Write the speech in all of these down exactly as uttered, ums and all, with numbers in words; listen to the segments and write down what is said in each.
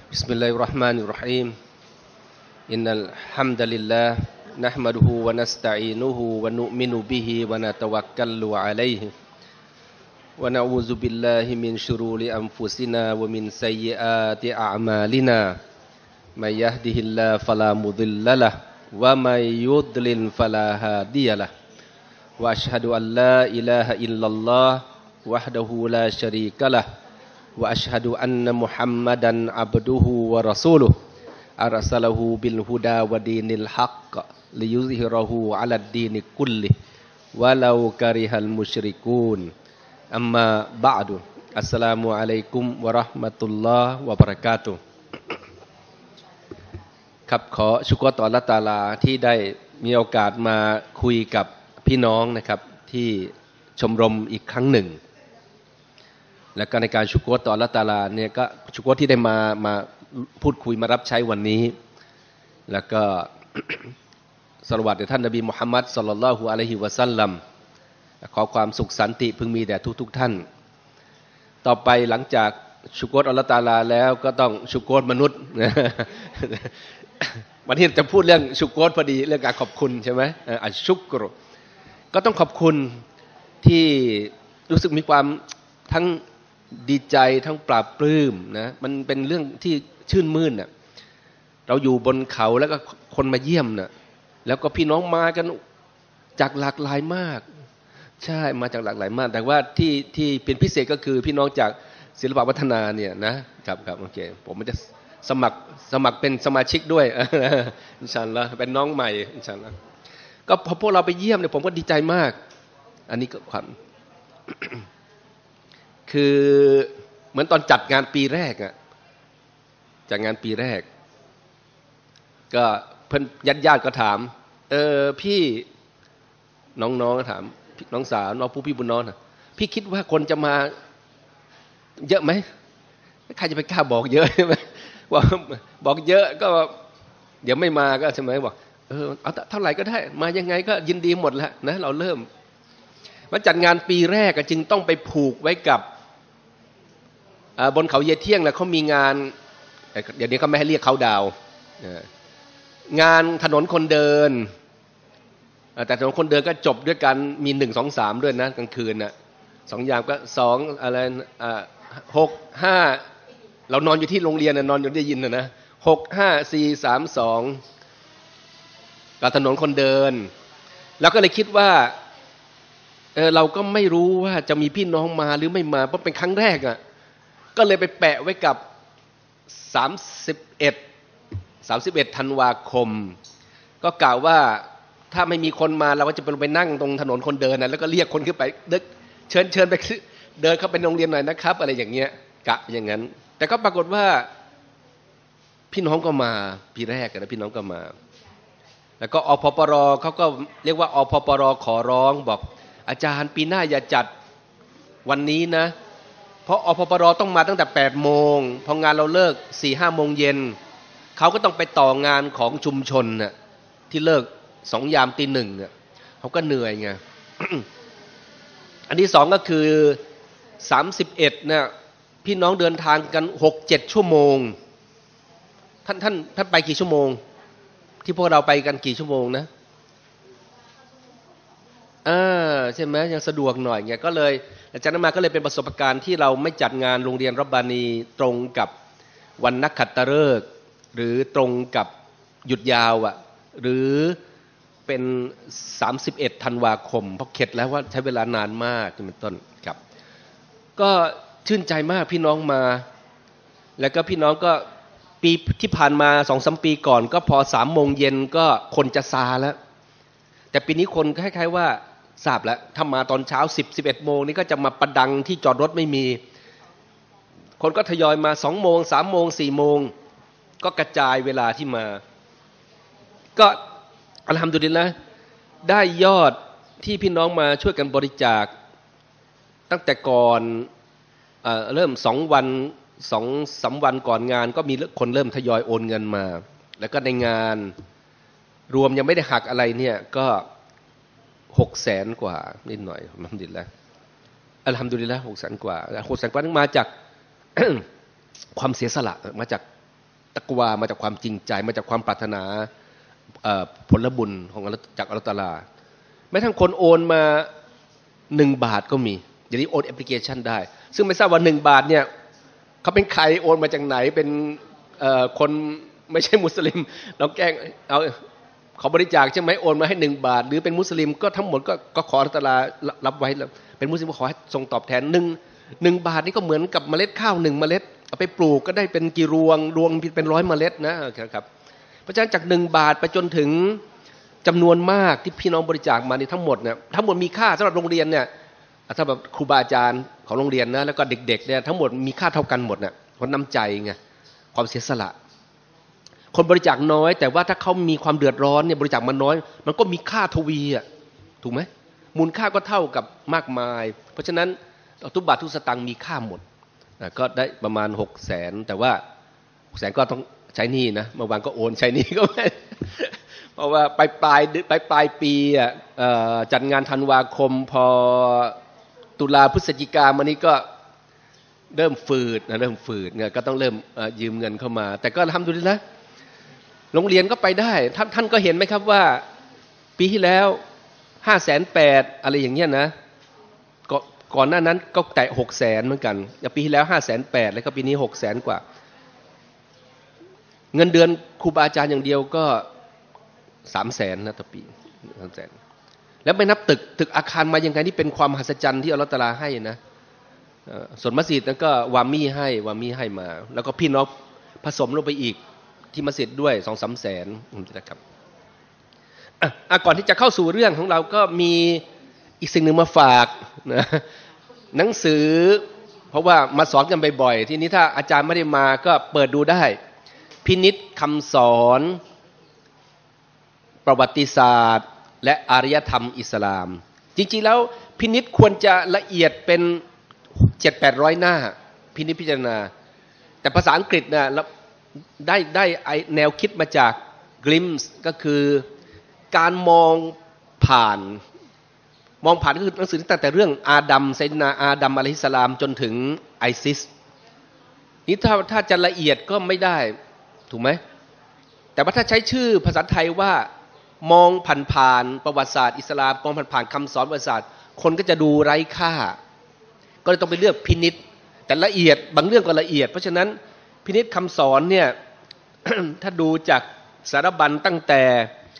بسم الله الرحمن الرحيم إن الحمد لله نحمده ونستعينه ونؤمن به ونتوكل عليه ونعوذ بالله من شرور أنفسنا ومن سيئات أعمالنا من يهده الله فلا مضل له ومن يضلل فلا هادي له وأشهد أن لا إله إلا الله وحده لا شريك له وأشهد أن محمدا عبده ورسوله أرسله بالهدى ودين الحق ليظهره على الدين كله ولو كره المشركون أما بعد السلام عليكم ورحمة الله وبركاته ครับขอชุกรต่ออัลเลาะห์ตะอาลาที่ได้มีโอกาสมาคุยกับพี่น้องนะครับที่ชมรมอีกครั้งหนึ่งแล้วก็ในการชุกรต่ออัลเลาะห์ตะอาลาเนี่ยก็ชุกรที่ได้มามาพูดคุยมารับใช้วันนี้แล้วก็ ศอลาวาตแด่ท่านนบีมุฮัมมัดศ็อลลัลลอฮุอะลัยฮิวะซัลลัมขอความสุขสันติพึงมีแด่ทุกๆท่านต่อไปหลังจากชุกรอัลเลาะห์ตะอาลาแล้วก็ต้องชุกรมนุษย์ วันนี้จะพูดเรื่องชุกรพอดีเรื่องการขอบคุณใช่ไหมอัชชุกรก็ต้องขอบคุณที่รู้สึกมีความทั้งดีใจทั้งปลาบปลื้มนะมันเป็นเรื่องที่ชื่นมื่นน่ะเราอยู่บนเขาแล้วก็คนมาเยี่ยมน่ะแล้วก็พี่น้องมากันจากหลากหลายมากใช่มาจากหลากหลายมากแต่ว่าที่ที่เป็นพิเศษก็คือพี่น้องจากศิลปวัฒนาเนี่ยนะครับครับโอเคผมมันจะสมัครสมัครเป็นสมาชิกด้วยอินชาอัลลอฮ์เป็นน้องใหม่อินชาอัลลอฮ์ก็พอพวกเราไปเยี่ยมเนี่ยผมก็ดีใจมากอันนี้ก็ความ คือเหมือนตอนจัดงานปีแรกอะจัดงานปีแรกก็เพื่อนญาติญาติก็ถามเออพี่น้องๆก็ถามน้องสาวน้องผู้พี่บุญน้องนะพี่คิดว่าคนจะมาเยอะไหมใครจะไปกล้าบอกเยอะใช่ไหมบอกบอกเยอะก็เดี๋ยวไม่มาก็ใช่ไหมบอกเออเอาเท่าไหร่ก็ได้มายังไงก็ยินดีหมดแล้วนะเราเริ่มมาจัดงานปีแรกก็จึงต้องไปผูกไว้กับบนเขาเยเที่ยงแล้วเขามีงานเดี๋ยวนี้เขาไม่ให้เรียกเขาดาวงานถนนคนเดินแต่ถนนคนเดินก็จบด้วยกันมีหนึ่งสองสามด้วยนะกลางคืนน่ะสองอย่างก็สองอะไรหกห้าเรานอนอยู่ที่โรงเรียนนะนอนอยู่ได้ยินนะนะหกห้าสี่สามสองกับถนนคนเดินแล้วก็เลยคิดว่าเออเราก็ไม่รู้ว่าจะมีพี่น้องมาหรือไม่มาเพราะเป็นครั้งแรกอ่ะก็เลยไปแปะไว้กับสามสิบเอ็ด สามสิบเอ็ดธันวาคมก็กล่าวว่าถ้าไม่มีคนมาเราก็จะไปนั่งตรงถนนคนเดินนะแล้วก็เรียกคนขึ้นไปเชิญเชิญไปเดินเข้าไปโรงเรียนหน่อยนะครับอะไรอย่างเงี้ยกะอย่างนั้นแต่ก็ปรากฏว่าพี่น้องก็มาปีแรกนะพี่น้องก็มาแล้วก็อพปรเขาก็เรียกว่าอพปรขอร้องบอกอาจารย์ปีหน้าอย่าจัดวันนี้นะเพราะอพปรต้องมาตั้งแต่แปดโมงพองานเราเลิก สี่ห้า โมงเย็นเขาก็ต้องไปต่องานของชุมชนน่ะที่เลิกสองยามตีหนึ่งน่ะเขาก็เหนื่อยไง อันที่สองก็คือสามสิบเอ็ดเนี่ยพี่น้องเดินทางกัน หกเจ็ด ชั่วโมงท่านท่านท่านไปกี่ชั่วโมงที่พวกเราไปกันกี่ชั่วโมงนะอ่าใช่ไหมยังสะดวกหน่อยไงก็เลยอาจารย์นมาก็เลยเป็นประสบการณ์ที่เราไม่จัดงานโรงเรียนรับบานีตรงกับวันนักขัตฤกษ์หรือตรงกับหยุดยาวอ่ะหรือเป็นสามสิบเอ็ดธันวาคมเพราะเข็ดแล้วว่าใช้เวลานานมากเป็นต้นครับก็ชื่นใจมากพี่น้องมาแล้วก็พี่น้องก็ปีที่ผ่านมา สองสาม ปีก่อนก็พอ สามโมงเย็นก็คนจะซาแล้วแต่ปีนี้คนคล้ายๆว่าทราบแล้วถ้ามาตอนเช้า สิบ สิบเอ็ด โมงนี่ก็จะมาประดังที่จอดรถไม่มีคนก็ทยอยมา สองโมง สามโมง สี่โมงก็กระจายเวลาที่มาก็อัลฮัมดุลิลละห์ได้ยอดที่พี่น้องมาช่วยกันบริจาคตั้งแต่ก่อนเอ่อเริ่มสองวัน สองสาม วันก่อนงานก็มีคนเริ่มทยอยโอนเงินมาแล้วก็ในงานรวมยังไม่ได้หักอะไรเนี่ยก็หกแสนกว่านิดหน่อยอัลฮัมดุลิลละห์อัลฮัมดุลิลละห์หกแสนกว่าหกแสนกว่านั้นมาจาก ความเสียสละมาจากตักวามาจากความจริงใจมาจากความปรารถนาผลบุญของจากอัลเลาะห์ตะอาลาแม้ทั้งคนโอนมาหนึ่งบาทก็มีเดี๋ยวนี้โอนแอปพลิเคชันได้ซึ่งไม่ทราบว่าหนึ่งบาทเนี่ยเขาเป็นใครโอนมาจากไหนเป็นคนไม่ใช่มุสลิมเราแกล้งเอาเขาบริจาคใช่ไหมโอนมาให้หนึ่งบาทหรือเป็นมุสลิมก็ทั้งหมดก็ก็ขออัลเลาะห์ตะอาลารับไว้แล้วเป็นมุสลิมก็ขอให้ทรงตอบแทนหนึ่งหนึ่งบาทนี่ก็เหมือนกับเมล็ดข้าวหนึ่งเมล็ดเอาไปปลูกก็ได้เป็นกี่รวงรวงเป็นร้อยเมล็ดนะครับเพราะฉะนั้นจากหนึ่งบาทไปจนถึงจำนวนมากที่พี่น้องบริจาคมาในทั้งหมดเนี่ยทั้งหมดมีค่าสำหรับโรงเรียนเนี่ยถ้าแบบครูบาอาจารย์ของโรงเรียนนะแล้วก็เด็กๆเนี่ยทั้งหมดมีค่าเท่ากันหมดเนี่ยคนน้ำใจไงความเสียสละคนบริจาคน้อยแต่ว่าถ้าเขามีความเดือดร้อนเนี่ยบริจาคมาน้อยมันก็มีค่าทวีอ่ะถูกไหมมูลค่าก็เท่ากับมากมายเพราะฉะนั้นทุกบาททุกสตางค์มีค่าหมดก็ได้ประมาณหกแสนแต่ว่าหกแสนก็ต้องใช้หนี้นะเมื่อวานก็โอนใช้หนี้ก็ไม่เพราะว่าปลายปลายปลายปลายปีอ่ะจัดงานธันวาคมพอตุลาพฤศจิกามานี้ก็เริ่มฝืดนะเริ่มฝืดเนี่ยก็ต้องเริ่มยืมเงินเข้ามาแต่ก็ทำดูดีนะโรงเรียนก็ไปได้ท่านท่านก็เห็นไหมครับว่าปีที่แล้วห้าแสนแปดอะไรอย่างเงี้ยนะก็ก่อนหน้านั้นก็แตะหกแสนเหมือนกันปีที่แล้วห้าแสนแปดแล้วก็ปีนี้หกแสนกว่าเงินเดือนครูบาอาจารย์อย่างเดียวก็สามแสนนะต่อปีสามแสนแล้วไม่นับตึกตึกอาคารมายังไงนี่เป็นความมหัศจรรย์ที่อัลเลาะห์ตะอาลาให้นะส่วนมัสยิดนั้นก็วามี่ให้วามี่ให้มาแล้วก็พี่น้องผสมลงไปอีกที่มัสยิดด้วยสองสามแสนนะครับอ่ะก่อนที่จะเข้าสู่เรื่องของเราก็มีอีกสิ่งหนึ่งมาฝากนะหนังสือเพราะว่ามาสอนกันบ่อยๆทีนี้ถ้าอาจารย์ไม่ได้มาก็เปิดดูได้พินิจคำสอนประวัติศาสตร์และอารยธรรมอิสลามจริงๆแล้วพินิจควรจะละเอียดเป็นเจ็ดแปดร้อยหน้าพินิจพิจารณาแต่ภาษาอังกฤษเนี่ยได้ได้แนวคิดมาจาก Glimpse ก็คือการมองผ่านมองผ่านก็คือหนังสือตั้งแต่เรื่องอาดัมไซนาอาดัมอะลัยฮิสสลามจนถึงไอซิสนี่ถ้าถ้าจะละเอียดก็ไม่ได้ถูกไหมแต่ว่าถ้าใช้ชื่อภาษาไทยว่ามองผ่านผ่านประวัติศาสตร์อิสลามมองผ่านผ่านคำสอนประวัติศาสตร์คนก็จะดูไร้ค่าก็เลยต้องไปเลือกพินิจแต่ละเอียดบางเรื่องก็ละเอียดเพราะฉะนั้นพินิจคำสอนเนี่ย ถ้าดูจากสารบัญตั้งแต่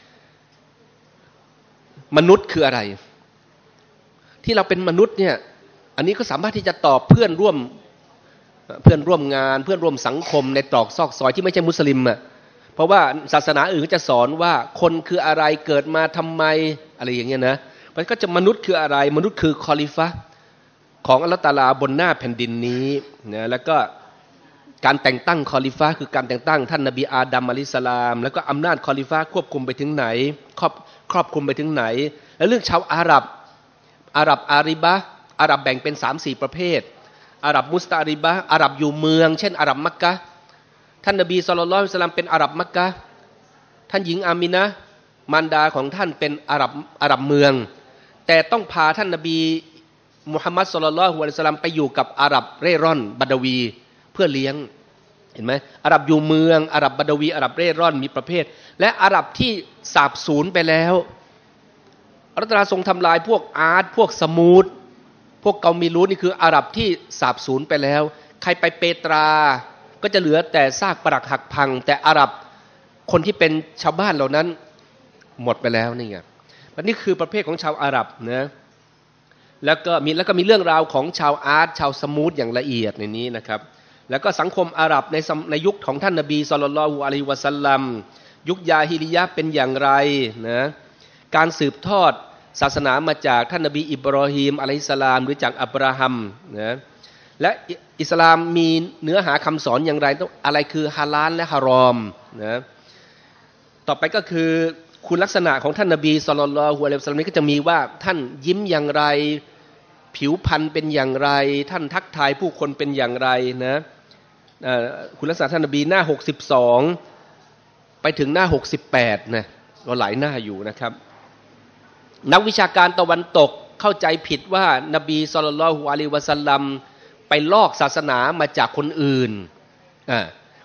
มนุษย์คืออะไรที่เราเป็นมนุษย์เนี่ยอันนี้ก็สามารถที่จะตอบเพื่อนร่วมเพื่อนร่วมงานเพื่อนร่วมสังคมในตรอกซอกซอยที่ไม่ใช่มุสลิมอ่ะเพราะว่าศาสนาอื่นก็จะสอนว่าคนคืออะไรเกิดมาทำไมอะไรอย่างเงี้ยนะมันก็จะมนุษย์คืออะไรมนุษย์คือคอลิฟะของอัลเลาะห์ตะอาลาบนหน้าแผ่นดินนี้นะแล้วก็การแต่งตั้งคอลิฟะคือการแต่งตั้งท่านนบีอาดัมอะลัยฮิสสลามแล้วก็อำนาจคอลิฟะควบคุมไปถึงไหนครอบครอบคลุมไปถึงไหนแล้วเรื่องชาวอาหรับอาหรับอาริบะอาหรับแบ่งเป็น สามสี่ ประเภทอาหรับมุสตาริบะอาหรับอยู่เมืองเช่นอาหรับมักกะฮ์ท่านนบีศ็อลลัลลอฮุอะลัยฮิวะซัลลัมเป็นอาหรับมักกะฮ์ท่านหญิงอามินะห์มารดาของท่านเป็นอาหรับอาหรับเมืองแต่ต้องพาท่านนบีมุฮัมมัดศ็อลลัลลอฮุอะลัยฮิวะซัลลัมไปอยู่กับอาหรับเร่ร่อนบัดวีเพื่อเลี้ยงเห็นไหมอาหรับอยู่เมืองอาหรับบัดวีอาหรับเร่ร่อนมีประเภทและอาหรับที่สาบสูญไปแล้วอัลเลาะห์ตะอาลาทรงทำลายพวกอาดพวกสมูดพวกเกามีรูนี่คืออาหรับที่สาบสูญไปแล้วใครไปเปตราก็จะเหลือแต่ซากปรักหักพังแต่อาหรับคนที่เป็นชาวบ้านเหล่านั้นหมดไปแล้วนี่ไงอันนี้คือประเภทของชาวอาหรับนะแล้วก็มีแล้วก็มีเรื่องราวของชาวอาดชาวสมูดอย่างละเอียดในนี้นะครับแล้วก็สังคมอาหรับในในยุคของท่านนบีศ็อลลัลลอฮุอะลัยฮิวะซัลลัมยุคยาฮิลิยะห์เป็นอย่างไรนะการสืบทอดศาสนามาจากท่านนบีอิบรอฮีมอะลัยฮิสสลามหรือจากอับราฮัมนะและอิสลามมีเนื้อหาคำสอนอย่างไรต้องอะไรคือฮาลาลและฮารอมนะต่อไปก็คือคุณลักษณะของท่านนบีศ็อลลัลลอฮุอะลัยฮิวะซัลลัมนี้ก็จะมีว่าท่านยิ้มอย่างไรผิวพรรณเป็นอย่างไรท่านทักทายผู้คนเป็นอย่างไรนะคุณลักษณะท่านนบีหน้าหกสิบสองไปถึงหน้าหกสิบแปดนะก็หลายหน้าอยู่นะครับนักวิชาการตะวันตกเข้าใจผิดว่านบีศ็อลลัลลอฮุอะลัยฮิวะซัลลัมไปลอกศาสนามาจากคนอื่นอ่า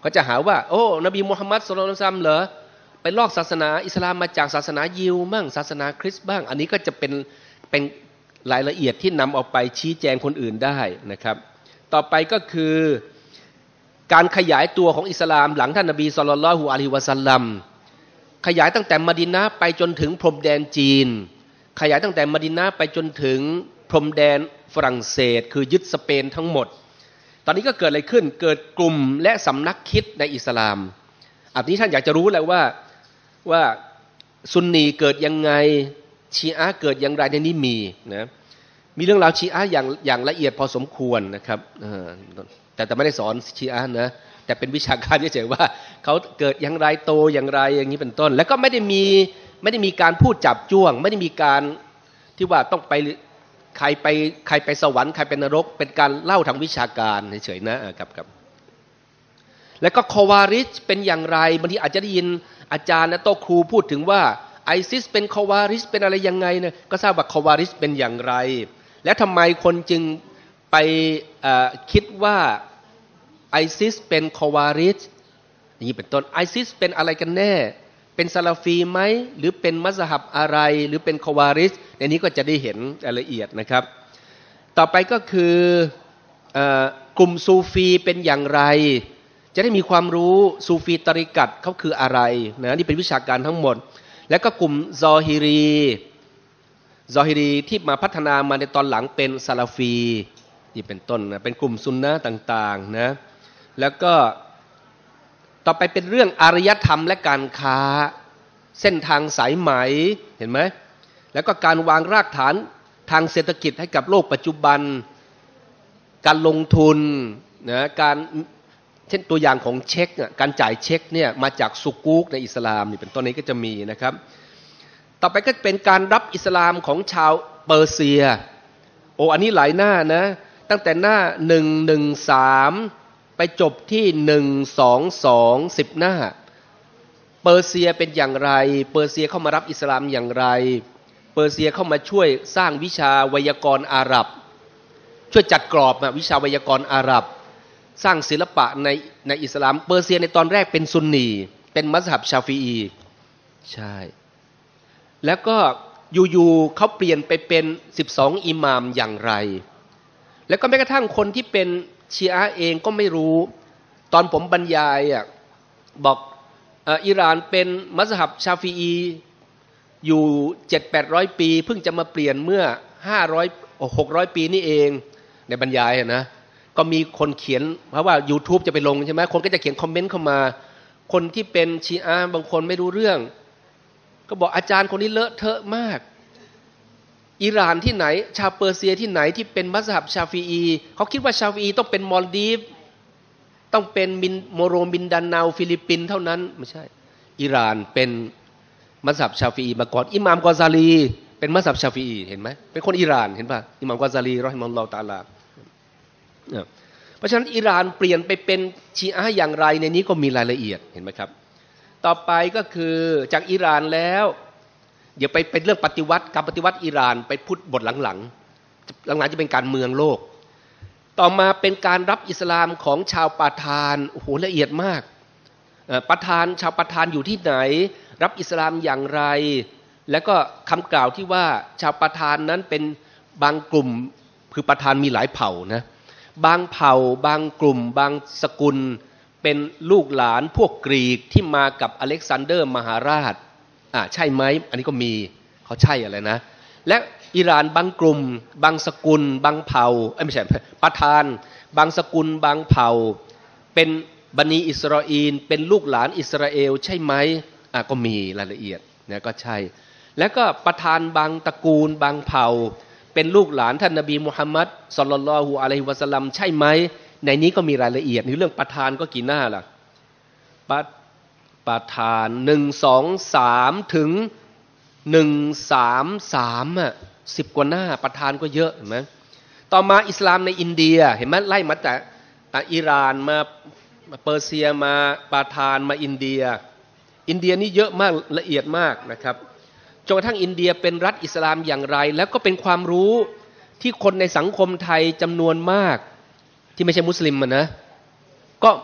เขาจะหาว่าโอ้นบีมุฮัมมัดศ็อลลัลลอฮุอะลัยฮิวะซัลลัมเหรอไปลอกศาสนาอิสลามมาจากศาสนายิวบ้างศาสนาคริสต์บ้างอันนี้ก็จะเป็นเป็นรายละเอียดที่นำเอาไปชี้แจงคนอื่นได้นะครับต่อไปก็คือการขยายตัวของอิสลามหลังท่านนบีศ็อลลัลลอฮุอะลัยฮิวะซัลลัมขยายตั้งแต่มะดีนะห์ไปจนถึงพรมแดนจีนขยายตั้งแต่มะดีนะห์ไปจนถึงพรมแดนฝรั่งเศสคือยึดสเปนทั้งหมดตอนนี้ก็เกิดอะไรขึ้นเกิดกลุ่มและสำนักคิดในอิสลามอันนี้ท่านอยากจะรู้แล้วว่าว่าซุนนีเกิดยังไงชีอะห์เกิดอย่างไรในนี้มีนะมีเรื่องราวชีอะห์อย่างอย่างละเอียดพอสมควรนะครับแต่แต่ไม่ได้สอนชีอะห์นะแต่เป็นวิชาการเฉยๆว่าเขาเกิดอย่างไรโตอย่างไรอย่างนี้เป็นต้นแล้วก็ไม่ได้มีไม่ได้มีการพูดจับจ้วงไม่ได้มีการที่ว่าต้องไปใครไปใครไปสวรรค์ใครเป็นนรกเป็นการเล่าทางวิชาการเฉยๆนะครับครับแล้วก็คอวาริชเป็นอย่างไรบางทีอาจจะได้ยินอาจารย์นะโต๊ะครูพูดถึงว่าไอซิสเป็นคอวาริชเป็นอะไรยังไงนะก็ทราบว่าคอวาริชเป็นอย่างไรและทำไมคนจึงไปคิดว่าไอซิสเป็นคอวาริชอย่างนี้เป็นต้นไอซิสเป็นอะไรกันแน่เป็นซาลาฟีไหมหรือเป็นมัซฮับอะไรหรือเป็นคอวาริชในนี้ก็จะได้เห็นรายละเอียดนะครับต่อไปก็คือกลุ่มซูฟีเป็นอย่างไรจะได้มีความรู้ซูฟีตริกัตเขาคืออะไรนะนี่เป็นวิชาการทั้งหมดแล้วก็กลุ่มซอฮิรีซอฮิรีที่มาพัฒนามาในตอนหลังเป็นซาลาฟีนี่เป็นต้นนะเป็นกลุ่มซุนนะห์ต่างๆนะแล้วก็ต่อไปเป็นเรื่องอารยธรรมและการค้าเส้นทางสายไหมเห็นไหมแล้วก็การวางรากฐานทางเศรษฐกิจให้กับโลกปัจจุบันการลงทุนนะการเช่นตัวอย่างของเช็คการจ่ายเช็คเนี่ยมาจากซุกูกในอิสลามนี่เป็นต้นนี้ก็จะมีนะครับต่อไปก็เป็นการรับอิสลามของชาวเปอร์เซียโอ้อันนี้หลายหน้านะตั้งแต่หน้าหนึ่งหนึ่งสามไปจบที่หนึ่งสองสองสิบหน้าเปอร์เซียเป็นอย่างไรเปอร์เซียเข้ามารับอิสลามอย่างไรเปอร์เซียเข้ามาช่วยสร้างวิชาไวยากรณ์อาหรับช่วยจัดกรอบวิชาไวยากรณ์อาหรับสร้างศิลปะในในอิสลามเปอร์เซียในตอนแรกเป็นซุนนีเป็นมัซฮับชาฟีอีใช่แล้วก็อยู่ๆเขาเปลี่ยนไปเป็นสิบสองอิหม่ามอย่างไรแล้วก็แม้กระทั่งคนที่เป็นชีอะห์เองก็ไม่รู้ตอนผมบรรยายอ่ะบอกอิหร่านเป็นมัซฮับชาฟีอีอยู่ เจ็ดแปดร้อย ปีเพิ่งจะมาเปลี่ยนเมื่อห้าร้อย หกร้อยปีนี่เองในบรรยายนะก็มีคนเขียนเพราะว่า YouTube จะไปลงใช่ไหมคนก็จะเขียนคอมเมนต์เข้ามาคนที่เป็นชีอะห์บางคนไม่รู้เรื่องก็บอกอาจารย์คนนี้เลอะเทอะมากอิหร่านที่ไหนชาวเปอร์เซียที่ไหนที่เป็นมัซฮับชาฟีอีเขาคิดว่าชาฟีอีต้องเป็นมอลดีฟต้องเป็นมินโมโรมินดานาวฟิลิปปินส์เท่านั้นไม่ใช่อิหร่านเป็นมัซฮับชาฟีอีมาก่อนอิหม่ามกอซาลีเป็นมัซฮับชาฟีอีเห็นไหมเป็นคนอิหร่านเห็นป่ะอิหม่ามกอซาลีรอฮิมะฮุลลอฮุตะอาลาเพราะฉะนั้นอิหร่านเปลี่ยนไปเป็นชีอะห์อย่างไรในนี้ก็มีรายละเอียดเห็นไหมครับต่อไปก็คือจากอิหร่านแล้วเดี๋ยวไปเป็นเรื่องปฏิวัติการปฏิวัติอิหร่านไปพูดบทหลังๆหลังๆจะเป็นการเมืองโลกต่อมาเป็นการรับอิสลามของชาวปาทานโอ้โหละเอียดมากปาทานชาวปาทานอยู่ที่ไหนรับอิสลามอย่างไรแล้วก็คำกล่าวที่ว่าชาวปาทานนั้นเป็นบางกลุ่มคือปาทานมีหลายเผ่านะบางเผ่าบางกลุ่มบางสกุลเป็นลูกหลานพวกกรีกที่มากับอเล็กซานเดอร์มหาราชอ่าใช่ไหมอันนี้ก็มีเขาใช่อะไรนะและอิหร่านบางกลุ่มบางสกุลบางเผ่าไม่ใช่ประธานบางสกุลบางเผ่าเป็นบันิอิสราเอลเป็นลูกหลานอิสราเอลใช่ไหมอ่าก็มีรายละเอียดนะก็ใช่แล้วก็ประธานบางตระกูลบางเผ่าเป็นลูกหลานท่านนบีมุฮัมมัดศ็อลลัลลอฮุอะลัยฮิวะซัลลัมใช่ไหมในนี้ก็มีรายละเอียดในเรื่องประธานก็กี่หน้าล่ะประประธานหนึ่งสองสามถึงหนึ่งสามสามอ่ะสิบกว่าหน้าประธานก็เยอะเห็นไหมต่อมาอิสลามในอินเดียเห็นไหมไล่มาแต่อิหร่านมาเปอร์เซียมาประธานมาอินเดียอินเดียนี่เยอะมากละเอียดมากนะครับจนกระทั่งอินเดียเป็นรัฐอิสลามอย่างไรแล้วก็เป็นความรู้ที่คนในสังคมไทยจำนวนมากที่ไม่ใช่มุสลิมนะก็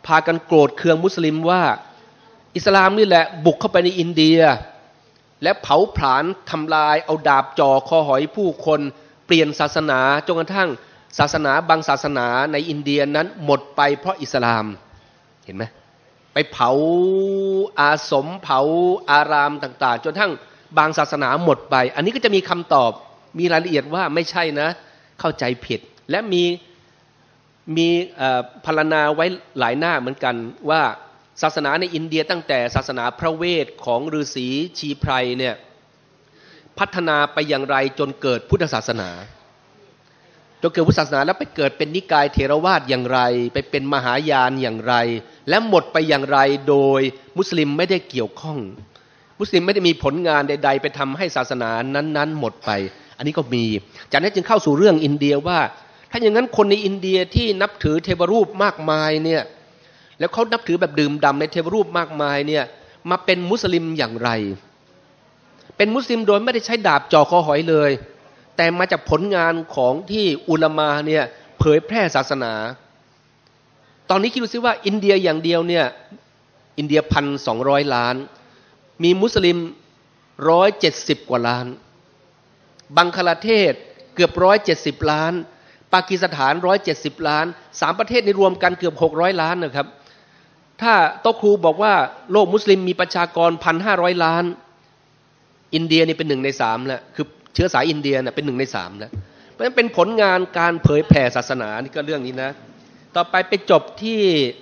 พากันโกรธเคืองมุสลิมว่าอิสลามนี่แหละบุกเข้าไปในอินเดียและเผาผลาญทำลายเอาดาบจ่อคอหอยผู้คนเปลี่ยนศาสนาจนกระทั่งศาสนาบางศาสนาในอินเดียนั้นหมดไปเพราะอิสลามเห็นไหมไปเผาอาสมเผาอารามต่างๆจนทั้งบางศาสนาหมดไปอันนี้ก็จะมีคำตอบมีรายละเอียดว่าไม่ใช่นะเข้าใจผิดและมีมีพรรณนาไว้หลายหน้าเหมือนกันว่าศาสนาในอินเดียตั้งแต่ศาสนาพระเวทของฤาษีชีไพรเนี่ยพัฒนาไปอย่างไรจนเกิดพุทธศาสนาจนเกิดพุทธศาสนาแล้วไปเกิดเป็นนิกายเถรวาทอย่างไรไปเป็นมหายานอย่างไรและหมดไปอย่างไรโดยมุสลิมไม่ได้เกี่ยวข้องมุสลิมไม่ได้มีผลงานใดๆไปทำให้ศาสนานั้นๆหมดไปอันนี้ก็มีจากนั้นจึงเข้าสู่เรื่องอินเดียว่าถ้าอย่างนั้นคนในอินเดียที่นับถือเทวรูปมากมายเนี่ยแล้วเขานับถือแบบดื่มด่ำในเทวรูปมากมายเนี่ยมาเป็นมุสลิมอย่างไรเป็นมุสลิมโดยไม่ได้ใช้ดาบจ่อคอหอยเลยแต่มาจากผลงานของที่อุลามะเนี่ยเผยแพร่ศาสนาตอนนี้คิดดูซิว่าอินเดียอย่างเดียวเนี่ยอินเดียพันสองร้อยล้านมีมุสลิมร้อยเจ็ดสิบกว่าล้านบังคลาเทศเกือบร้อยเจ็ดสิบล้านปากีสถานร้อยเจ็ดสิบล้านสามประเทศนี้รวมกันเกือบหกร้อยล้านนะครับถ้าโต๊ะครูบอกว่าโลกมุสลิมมีประชากรพันห้าร้อยล้านอินเดียนี่เป็นหนึ่งในสามแล้วคือเชื้อสายอินเดียน่ะเป็นหนึ่งในสามแล้วเพราะฉะนั้นเป็นผลงานการเผยแผ่ศาสนานี่ก็เรื่องนี้นะต่อไปไปจบที่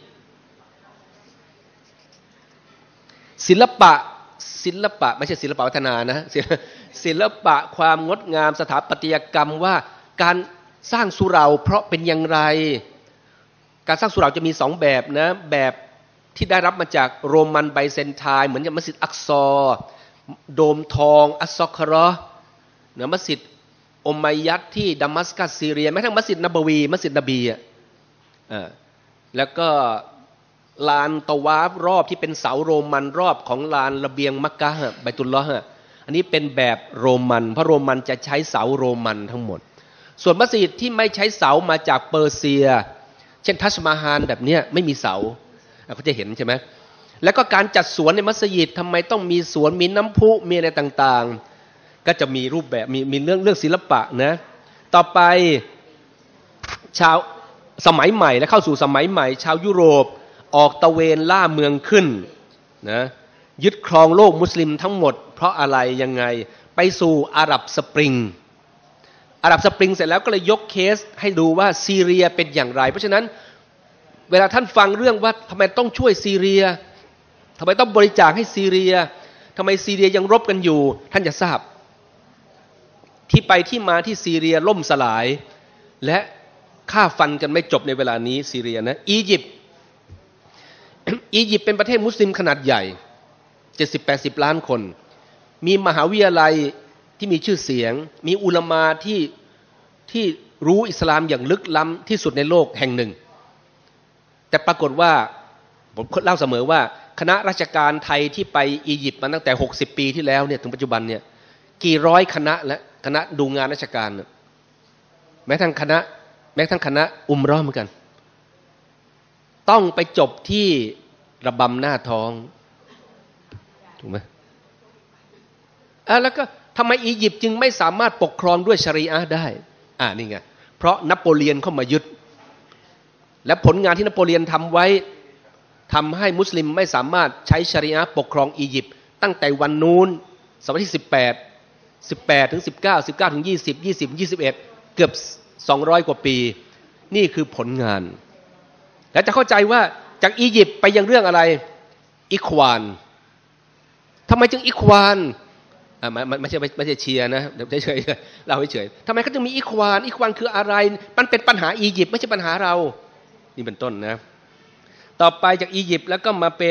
ศิลปะศิลปะไม่ใช่ศิลปะวัฒนานะศิลปะความงดงามสถาปัตยกรรมว่าการสร้างสุเหร่าเพราะเป็นอย่างไรการสร้างสุเหร่าจะมีสองแบบนะแบบที่ได้รับมาจากโรมันไบเซนไทน์เหมือนอย่างมัสยิดอักซอโดมทองอัสซอครอนะมัสยิดอุมัยยัดที่ดามัสกัสซีเรียแม้กระทั่งมัสยิดนบวีมัสยิดนบีอ่ะแล้วก็ลานตะวาฟรอบที่เป็นเสาโรมันรอบของลานระเบียงมักกะฮ์ไบตุลลอฮ์อันนี้เป็นแบบโรมันเพราะโรมันจะใช้เสาโรมันทั้งหมดส่วนมัสยิดที่ไม่ใช้เสามาจากเปอร์เซียเช่นทัชมาฮาลแบบนี้ไม่มีเสาเขาจะเห็นใช่ไหมแล้วก็การจัดสวนในมัสยิดทำไมต้องมีสวนมีน้ำพุมีอะไรต่างๆก็จะมีรูปแบบมีมีเรื่องเรื่องศิลปะนะต่อไปชาวสมัยใหม่และเข้าสู่สมัยใหม่ชาวยุโรปออกตะเวนล่าเมืองขึ้นนะยึดครองโลกมุสลิมทั้งหมดเพราะอะไรยังไงไปสู่อาหรับสปริงอาหรับสปริงเสร็จแล้วก็เลยยกเคสให้ดูว่าซีเรียเป็นอย่างไรเพราะฉะนั้นเวลาท่านฟังเรื่องว่าทำไมต้องช่วยซีเรียทำไมต้องบริจาคให้ซีเรียทำไมซีเรียยังรบกันอยู่ท่านจะทราบที่ไปที่มาที่ซีเรียล่มสลายและฆ่าฟันกันไม่จบในเวลานี้ซีเรียนะอียิปต์อียิปต์เป็นประเทศมุสลิมขนาดใหญ่ เจ็ดสิบแปดสิบ ล้านคนมีมหาวิทยาลัยที่มีชื่อเสียงมีอุลามะที่ที่รู้อิสลามอย่างลึกล้ำที่สุดในโลกแห่งหนึ่งแต่ปรากฏว่าผมเล่าเสมอว่าคณะราชการไทยที่ไปอียิปต์มาตั้งแต่หกสิบปีที่แล้วเนี่ยถึงปัจจุบันเนี่ยกี่ร้อยคณะและคณะดูงานราชการแม้ทั้งคณะแม้ทั้งคณะอุมเราะห์เหมือนกันต้องไปจบที่ระบำหน้าท้องถูกไหมอ่ะแล้วก็ทำไมอียิปต์จึงไม่สามารถปกครองด้วยชะรีอะห์ได้อ่านี่ไงเพราะนโปเลียนเข้ามายึดและผลงานที่นโปเลียนทำไว้ทำให้มุสลิมไม่สามารถใช้ชะรีอะห์ปกครองอียิปต์ตั้งแต่วันนู้นศตวรรษที่สิบแปด สิบแปดถึงสิบเก้า สิบเก้าถึงยี่สิบ ยี่สิบ ยี่สิบเอ็ดเกือบสองร้อยกว่าปีนี่คือผลงานและจะเข้าใจว่าจากอียิปต์ไปยังเรื่องอะไรอิควานทำไมจึงอิควานอ่ามันไม่ใช่ไม่ใช่เชียร์นะเดี๋ยวเฉยๆเราเฉยๆทำไมเขาจึงมีอิควานอิควานคืออะไรมันเป็นปัญหาอียิปต์ไม่ใช่ปัญหาเรานี่เป็นต้นนะต่อไปจากอียิปต์แล้วก็มาเป็น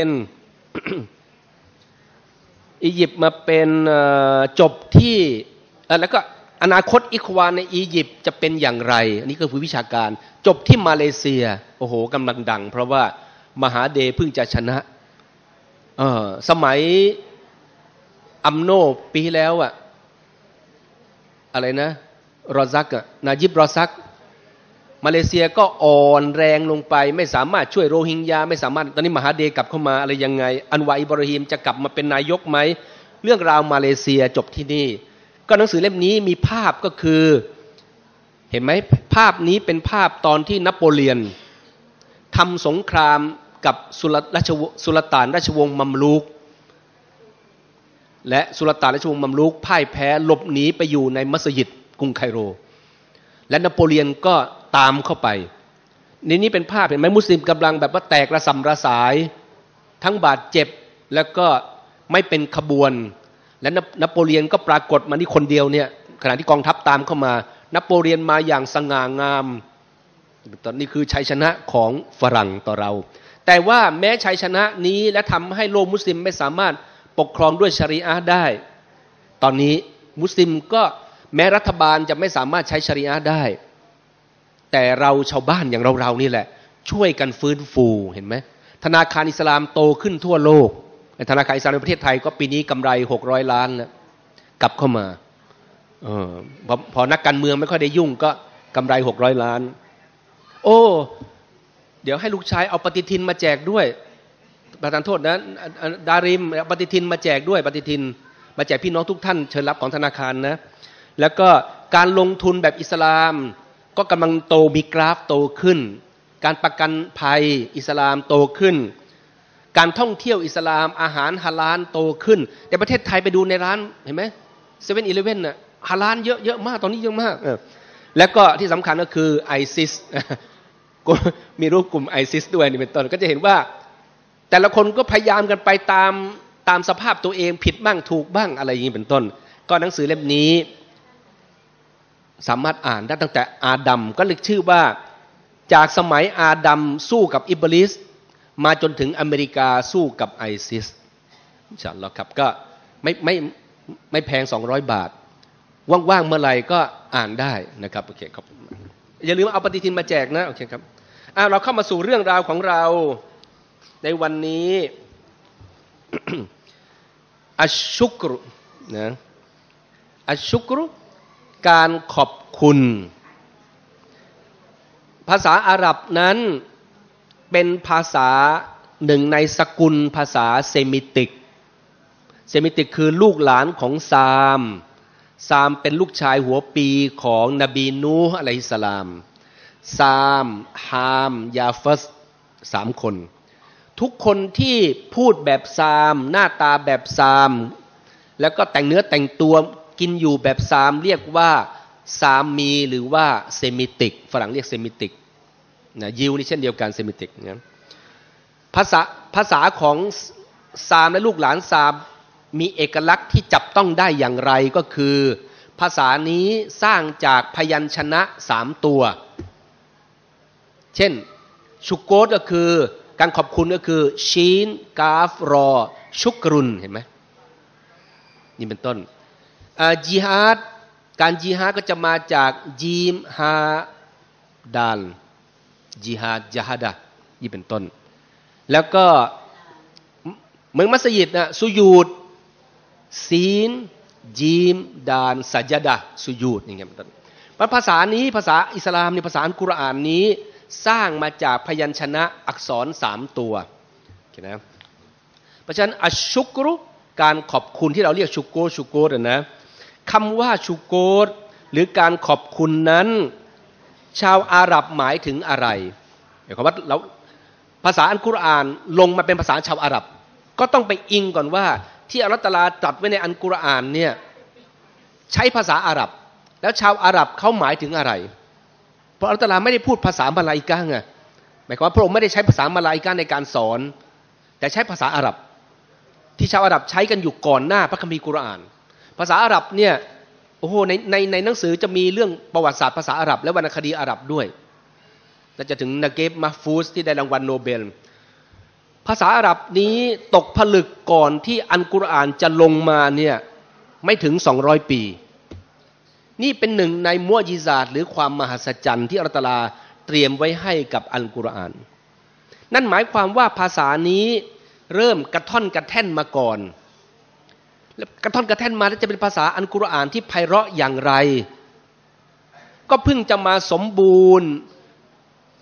อียิปต์มาเป็นจบที่แล้วก็อนาคตอิควานในอียิปต์จะเป็นอย่างไรอันนี้ก็คือวิชาการจบที่มาเลเซียโอ้โหกำลังดังเพราะว่ามหาเดย์เพิ่งจะชนะเออสมัยอัมโนปีแล้วอะอะไรนะรอซักอะนายิบรอซักมาเลเซียก็อ่อนแรงลงไปไม่สามารถช่วยโรฮิงญาไม่สามารถตอนนี้มหาเดกลับเข้ามาอะไรยังไงอันวาอิบราฮิมจะกลับมาเป็นนายกไหมเรื่องราวมาเลเซียจบที่นี่ก็หนังสือเล่มนี้มีภาพก็คือเห็นไหมภาพนี้เป็นภาพตอนที่นโปเลียนทำสงครามกับสุลราชวงศ์สุลต่านราชวงศ์มัมลูกและสุลต่านราชวงศ์มัมลูกพ่ายแพ้หลบหนีไปอยู่ในมัสยิดกรุงไคโรและนโปเลียนก็ตามเข้าไปในนี้เป็นภาพเห็นไหมมุสลิมกำลังแบบว่าแตกระส่ำระสายทั้งบาดเจ็บแล้วก็ไม่เป็นขบวนและนโปเลียนก็ปรากฏมาที่คนเดียวเนี่ยขณะที่กองทัพตามเข้ามานโปเลียนมาอย่างสง่างามตอนนี้คือชัยชนะของฝรั่งต่อเราแต่ว่าแม้ชัยชนะนี้และทำให้โลกมุสลิมไม่สามารถปกครองด้วยชะรีอะห์ได้ตอนนี้มุสลิมก็แม้รัฐบาลจะไม่สามารถใช้ชะรีอะห์ได้แต่เราชาวบ้านอย่างเราๆนี่แหละช่วยกันฟื้นฟูเห็นไหมธนาคารอิสลามโตขึ้นทั่วโลกธนาคารอิสลามในประเทศไทยก็ปีนี้กำไรหกร้อยล้านแล้วกลับเข้ามาเออพอพอนักการเมืองไม่ค่อยได้ยุ่งก็กำไรหกร้อยล้านโอ้เดี๋ยวให้ลูกชายเอาปฏิทินมาแจกด้วยประธานโทษนะดาริมปฏิทินมาแจกด้วยปฏิทินมาแจกพี่น้องทุกท่านเชิญรับของธนาคารนะแล้วก็การลงทุนแบบอิสลามก็กำลังโตมีกราฟโตขึ้นการประกันภัยอิสลามโตขึ้นการท่องเที่ยวอิสลามอาหารฮาลาลโตขึ้นแต่ประเทศไทยไปดูในร้านเห็นไหมเซเว่นอีเลฟเว่นน่ะฮาลาลเยอะเยอะมากตอนนี้เยอะมากแล้วก็ที่สำคัญก็คือไอซิสมีรูปกลุ่มไอซิสด้วยนี่เป็นต้นก็จะเห็นว่าแต่ละคนก็พยายามกันไปตามตามสภาพตัวเองผิดบ้างถูกบ้างอะไรอย่างนี้เป็นต้นก็หนังสือเล่มนี้สามารถอ่านได้ตั้งแต่อาดัมก็เรียกชื่อว่าจากสมัยอาดัมสู้กับอิบลิสมาจนถึงอเมริกาสู้กับไอซิสอินชาอัลลอฮ์ครับก็ไม่ไม่ไม่แพงสองร้อยบาทว่างๆเมื่อไหร่ก็อ่านได้นะครับโอเคครับอย่าลืมเอาปฏิทินมาแจกนะโอเคครับอ่าเราเข้ามาสู่เรื่องราวของเราในวันนี้ อัชชุกรุนะอัชชุกรุการขอบคุณภาษาอาหรับนั้นเป็นภาษาหนึ่งในสกุลภาษาเซมิติกเซมิติกคือลูกหลานของซามซามเป็นลูกชายหัวปีของนบีนูฮ์อะลัยฮิสสลามซามฮามยาฟัสสามคนทุกคนที่พูดแบบซามหน้าตาแบบซามแล้วก็แต่งเนื้อแต่งตัวกินอยู่แบบซามเรียกว่าซามีหรือว่าเซมิติกฝรั่งเรียกเซมิติกนะยิวนี่เช่นเดียวกันเซมิติกนะภาษาภาษาของซามและลูกหลานซามมีเอกลักษณ์ที่จับต้องได้อย่างไรก็คือภาษานี้สร้างจากพยัญชนะสามตัวเช่นชุกโกตก็คือการขอบคุณก็คือชีนกาฟรอชุกรุนเห็นไหมนี่เป็นต้นจิฮาดการจิฮาดก็จะมาจากจีมฮาดาลจิฮาดจฮาดะนี่เป็นต้นแล้วก็เมืองมัสยิดนะสุยูดซีนจีมดานสัจดะสุยูดอย่างเงี้ยเป็นต้นภาษานี้ภาษาอิสลามในภาษาอัลกุรอานนี้สร้างมาจากพยัญชนะอักษรสามตัวนะเพราะฉะนั้นอัชชุกรุการขอบคุณที่เราเรียกชุกโกชุกโกนะคำว่าชุกโกหรือการขอบคุณนั้นชาวอาหรับหมายถึงอะไรเดี๋ยวคำว่าเราภาษาอัลกุรอานลงมาเป็นภาษาชาวอาหรับก็ต้องไปอิงก่อนว่าที่อัลเลาะห์ตะอาลาตรัสไว้ในอัลกุรอานเนี่ยใช้ภาษาอาหรับแล้วชาวอาหรับเขาหมายถึงอะไรเพราะอัลเลาะห์ตะอาลาไม่ได้พูดภาษามาลาอิกะฮ์ไงหมายความว่าพระองค์ไม่ได้ใช้ภาษามาลาอิกะฮ์ในการสอนแต่ใช้ภาษาอาหรับที่ชาวอาหรับใช้กันอยู่ก่อนหน้าพระคัมภีร์กุรอานภาษาอาหรับเนี่ยโอ้โหในในในหนังสือจะมีเรื่องประวัติศาสตร์ภาษาอาหรับและวรรณคดีอาหรับด้วยและจะถึงนาเกฟมาฟูสที่ได้รางวัลโนเบลภาษาอาหรับนี้ตกผลึกก่อนที่อัลกุรอานจะลงมาเนี่ยไม่ถึงสองร้อยปีนี่เป็นหนึ่งในมุอ์ญิซาตหรือความมหัศจรรย์ที่อัลเลาะห์ตะอาลาเตรียมไว้ให้กับอัลกุรอานนั่นหมายความว่าภาษานี้เริ่มกระท่อนกระแท่นมาก่อนกระท่อนกระแท่นมาแล้วจะเป็นภาษาอัลกุรอานที่ไพเราะอย่างไรก็เพิ่งจะมาสมบูรณ์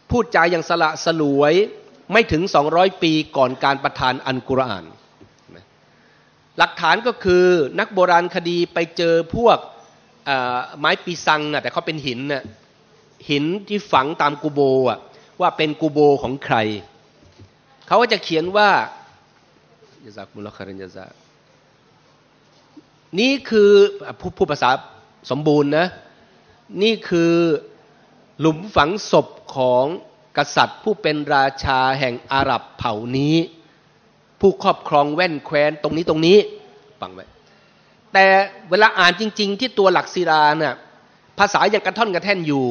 พูดจาอย่างสละสลวยไม่ถึงสองร้อยปีก่อนการประทานอัลกุรอานหลักฐานก็คือนักโบราณคดีไปเจอพวกไม้ปีซังอ่ะแต่เขาเป็นหินน่ะหินที่ฝังตามกูโบอ่ะว่าเป็นกูโบของใครเขาก็จะเขียนว่ายะซากุมุลลอฮุค็อยรันญะซานี่คือผู้ภาษาสมบูรณ์นะนี่คือหลุมฝังศพของกษัตริย์ผู้เป็นราชาแห่งอาหรับเผ่านี้ผู้ครอบครองแว่นแคว้นตรงนี้ตรงนี้ฟังไว้แต่เวลาอ่านจริงๆที่ตัวหลักศิลาน่ะภาษายังกระท่อนกระแท่นอยู่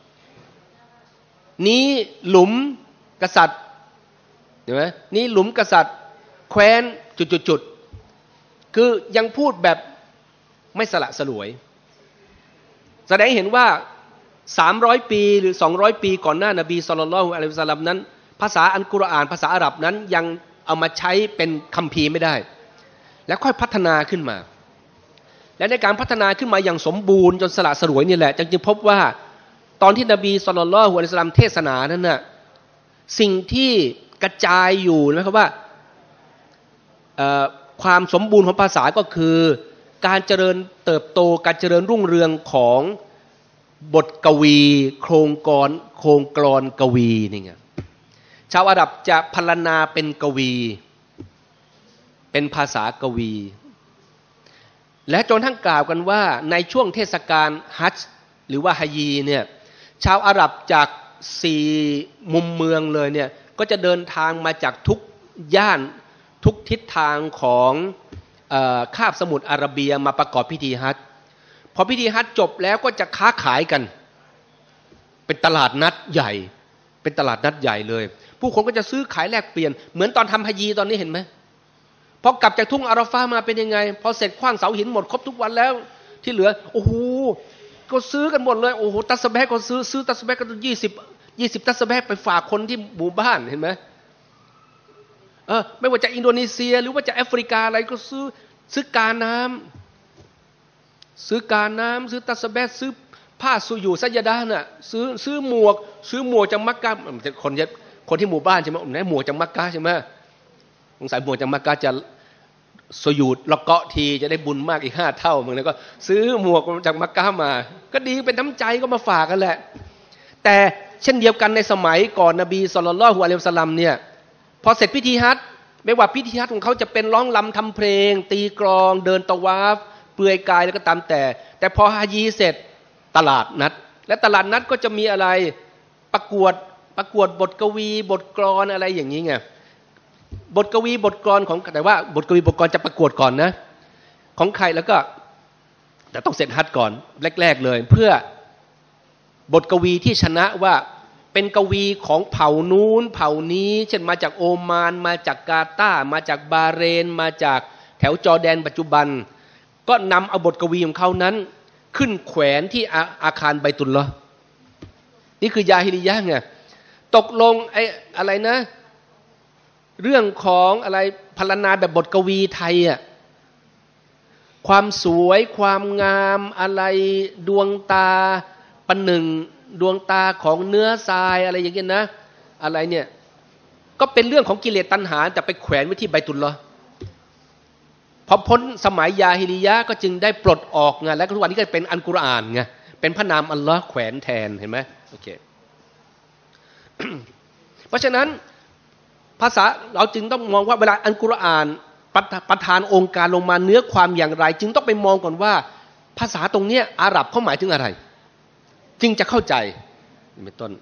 นี้หลุมกษัตริย์เห็นไหมนี้หลุมกษัตริย์แคว้นจุดๆคือยังพูดแบบไม่สละสลวยแสดงเห็นว่าสามร้อยปีหรือสองร้อยปีก่อนหน้านบีศ็อลลัลลอฮุอะลัยฮิวะซัลลัมนั้นภาษาอัลกุรอานภาษาอาหรับนั้นยังเอามาใช้เป็นคัมภีร์ไม่ได้แล้วค่อยพัฒนาขึ้นมาและในการพัฒนาขึ้นมาอย่างสมบูรณ์จนสละสลวยนี่แหละจึงพบว่าตอนที่นบีศ็อลลัลลอฮุอะลัยฮิวะซัลลัมเทศนานั้นน่ะสิ่งที่กระจายอยู่นะครับว่าความสมบูรณ์ของภาษาก็คือการเจริญเติบโตการเจริญรุ่งเรืองของบทกวีโครงกรโครงกลอนกวีนี่ไงชาวอาหรับจะพรรณนาเป็นกวีเป็นภาษากวีและจนทั้งกล่าวกันว่าในช่วงเทศกาลฮัจญ์หรือว่าฮะญีเนี่ยชาวอาหรับจากสี่มุมเมืองเลยเนี่ยก็จะเดินทางมาจากทุกย่านทุกทิศทางของคาบสมุทรอาระเบียมาประกอบพิธีฮัจญ์พอพิธีฮัจญ์จบแล้วก็จะค้าขายกันเป็นตลาดนัดใหญ่เป็นตลาดนัดใหญ่เลยผู้คนก็จะซื้อขายแลกเปลี่ยนเหมือนตอนทำฮะญีตอนนี้เห็นไหมพอกลับจากทุ่งอาราฟามาเป็นยังไงพอเสร็จขว้างเสาหินหมดครบทุกวันแล้วที่เหลือโอ้โหก็ซื้อกันหมดเลยโอ้โหตัสบะห์ก็ซื้อซื้อตัสบะห์กันยี่สิบยี่สิบตัสบะห์ไปฝากคนที่หมู่บ้านเห็นไหมเออไม่ว่าจะอินโดนีเซียหรือว่าจะแอฟริกาอะไรก็ซื้อซื้อกาน้ำซื้อกาน้ำซื้อตัสบะห์ซื้อผ้าสุยูซัยยะดะห์น่ะซื้อซื้อหมวกซื้อหมวกจากมักกะฮ์คนคนที่หมู่บ้านใช่ไหมไหนหมวกจากมักกะฮ์ใช่ไหมสงสัยหมวกจากมักกะฮ์จะสุยูดละเกาะทีจะได้บุญมากอีกห้าเท่าเหมือนกันก็ซื้อหมวกจากมักกะฮ์มาก็ดีเป็นน้ำใจก็มาฝากกันแหละแต่เช่นเดียวกันในสมัยก่อนนบีศ็อลลัลลอฮุอะลัยฮิวะซัลลัมเนี่ยพอเสร็จพิธีฮัจญ์ไม่ว่าพิธีฮัจญ์ของเขาจะเป็นร้องรำทำเพลงตีกลองเดินตะวาฟเปลือยกายแล้วก็ตามแต่แต่พอฮะญีเสร็จตลาดนัดและตลาดนัดก็จะมีอะไรประกวดประกวดบทกวีบทกลอนอะไรอย่างนี้ไงบทกวีบทกลอนของแต่ว่าบทกวีบทกลอนจะประกวดก่อนนะของใครแล้วก็แต่ต้องเสร็จฮัจญ์ก่อนแรกๆเลยเพื่อบทกวีที่ชนะว่าเป็นกวีของเผ่านู้นเผ่านี้เช่นมาจากโอมานมาจากกาตาร์มาจากบาห์เรนมาจากแถวจอร์แดนปัจจุบันก็นำเอาบทกวีของเขานั้นขึ้นแขวนที่อาอาคารไบตุลลอฮ์นี่คือยาฮิลิยะห์ไงตกลงไอ้อะไรนะเรื่องของอะไรพรรณนาแบบบทกวีไทยอ่ะความสวยความงามอะไรดวงตาประหนึ่งดวงตาของเนื้อทรายอะไรอย่างเงี้ยนะอะไรเนี่ยก็เป็นเรื่องของกิเลสตัณหาแต่ไปแขวนไว้ที่ไบตุลลอฮ์พอพ้นสมัยยาฮิลิยะห์ก็จึงได้ปลดออกไงแล้วทุกวันนี้ก็เป็นอัลกุรอานไงเป็นพระนามอัลลอฮ์แขวนแทนเห็นไหมโอเค เพราะฉะนั้นภาษาเราจึงต้องมองว่าเวลาอัลกุรอานประทานองค์การลงมาเนื้อความอย่างไรจึงต้องไปมองก่อนว่าภาษาตรงเนี้ยอาหรับเขาหมายถึงอะไรจึงจะเข้าใจเป็นต้น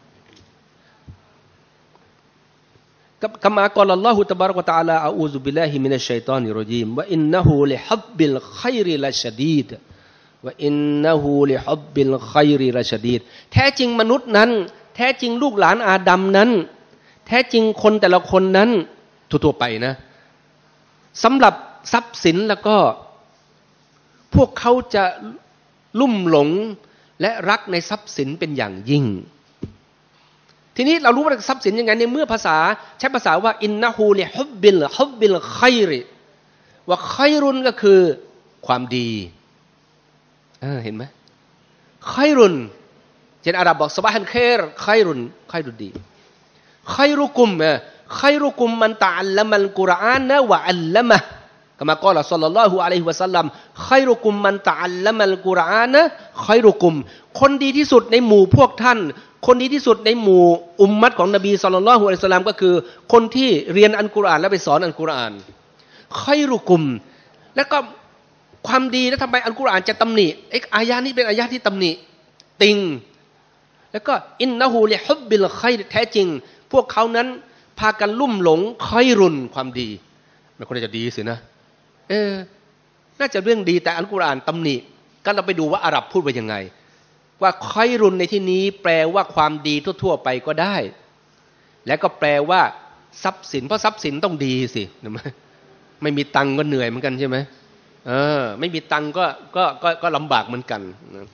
กามากอลัลลอฮุตะบารอกะวะตะอาลาอะอูซุบิลลาฮิมินัชชัยฏอนิรเราะญีมวะอินนะฮูลิฮับบิลค็อยริละชะดีดวะอินนะฮูลิฮับบิลค็อยริละชะดีดแท้จริงมนุษย์นั้นแท้จริงลูกหลานอาดัมนั้นแท้จริงคนแต่ละคนนั้นทั่วๆไปนะสำหรับทรัพย์สินแล้วก็พวกเขาจะลุ่มหลงและรักในทรัพย์สินเป็นอย่างยิ่งทีนี้เรารู้ว่าทรัพย์สินยังไงในเมื่อภาษาใช้ภาษาว่าอินนะฮูลิฮับบิลฮับบิลค็อยริว่าค็อยรุนก็คือความดีเออเห็นไหมค็อยรุนเช่นอาหรับบอกสบาฮันเครไครุนไครุนดีไครุกุมไครุกุมมันตะอัลละมัลกุรอานวะอัลละมะกะมากอละศ็อลลัลลอฮุอะลัยฮิวะซัลลัมไครุกุมมันตะอัลละมัลกุรอานไครุกุมคนดีที่สุดในหมู่พวกท่านคนดีที่สุดในหมู่อุมมัตของนบีศ็อลลัลลอฮุอะลัยฮิวะซัลลัมก็คือคนที่เรียนอัลกุรอานและไปสอนอัลกุรอานไครุกุมแล้วก็ความดีแล้วทำไมอัลกุรอานจะตำหนิไอ้อายะนี้เป็นอายะที่ตำหนิติงแล้วก็อินนะฮูลิฮุบบิลไครแท้จริงพวกเขานั้นพากันลุ่มหลงไครุนความดีมันควรจะดีสินะเออน่าจะเรื่องดีแต่อัลกุรอานตำหนิก็เราไปดูว่าอาหรับพูดว่ายังไงว่าไครุนในที่นี้แปลว่าความดีทั่วๆไปก็ได้แล้วก็แปลว่าทรัพย์สินเพราะทรัพย์สินต้องดีสิไม่มีตังก็เหนื่อยเหมือนกันใช่ไหมเออไม่มีตังก็ก็ก็ก็ลำบากเหมือนกันนะ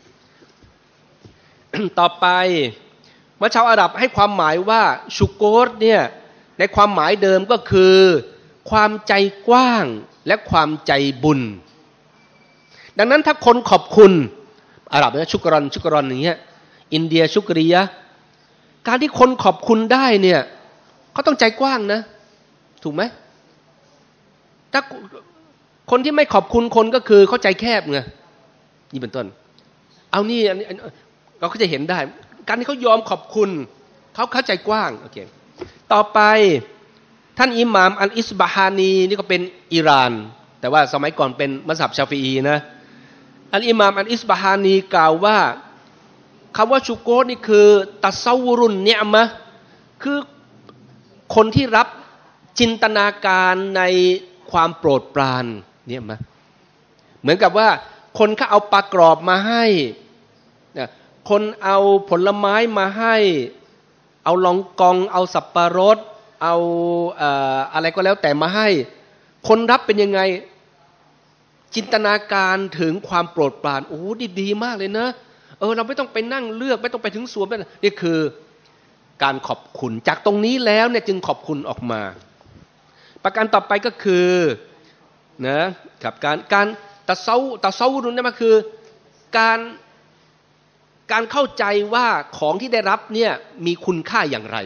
ต่อไปเมื่อชาวอาหรับให้ความหมายว่าชุโกรเนี่ยในความหมายเดิมก็คือความใจกว้างและความใจบุญดังนั้นถ้าคนขอบคุณอาหรับเนี่ยชุกรอนชุกรอนอย่างเงี้ยอินเดียชุกริยะการที่คนขอบคุณได้เนี่ยเขาต้องใจกว้างนะถูกไหมถ้าคนที่ไม่ขอบคุณคนก็คือเขาใจแคบไงนี่เป็นต้นเอานี่อันนี้เราก็จะเห็นได้การที่เขายอมขอบคุณเขาเข้าใจกว้างโอเคต่อไปท่านอิหม่ามอัลอิสบาฮานีนี่ก็เป็นอิหร่านแต่ว่าสมัยก่อนเป็นมัซฮับชาฟีอีนะอัลอิหม่ามอัลอิสบาฮานีกล่าวว่าคำว่าชุโกรนี่คือตัสาวรุนเนียมะคือคนที่รับจินตนาการในความโปรดปรานเนี่ยมะเหมือนกับว่าคนเขาเอาปลากรอบมาให้คนเอาผลไม้มาให้เอาลองกองเอาสับปะรดเอาเอ่ออะไรก็แล้วแต่มาให้คนรับเป็นยังไงจินตนาการถึงความโปรดปรานโอ้ดีดีมากเลยนะเออเราไม่ต้องไปนั่งเลือกไม่ต้องไปถึงสวนนี่คือการขอบคุณจากตรงนี้แล้วเนี่ยจึงขอบคุณออกมาประการต่อไปก็คือนะกับการการตะเซาตะเซารุนนี่มันคือการการเข้าใจว่าของที่ได้รับเนี่ยมีคุณค่าอย่างไร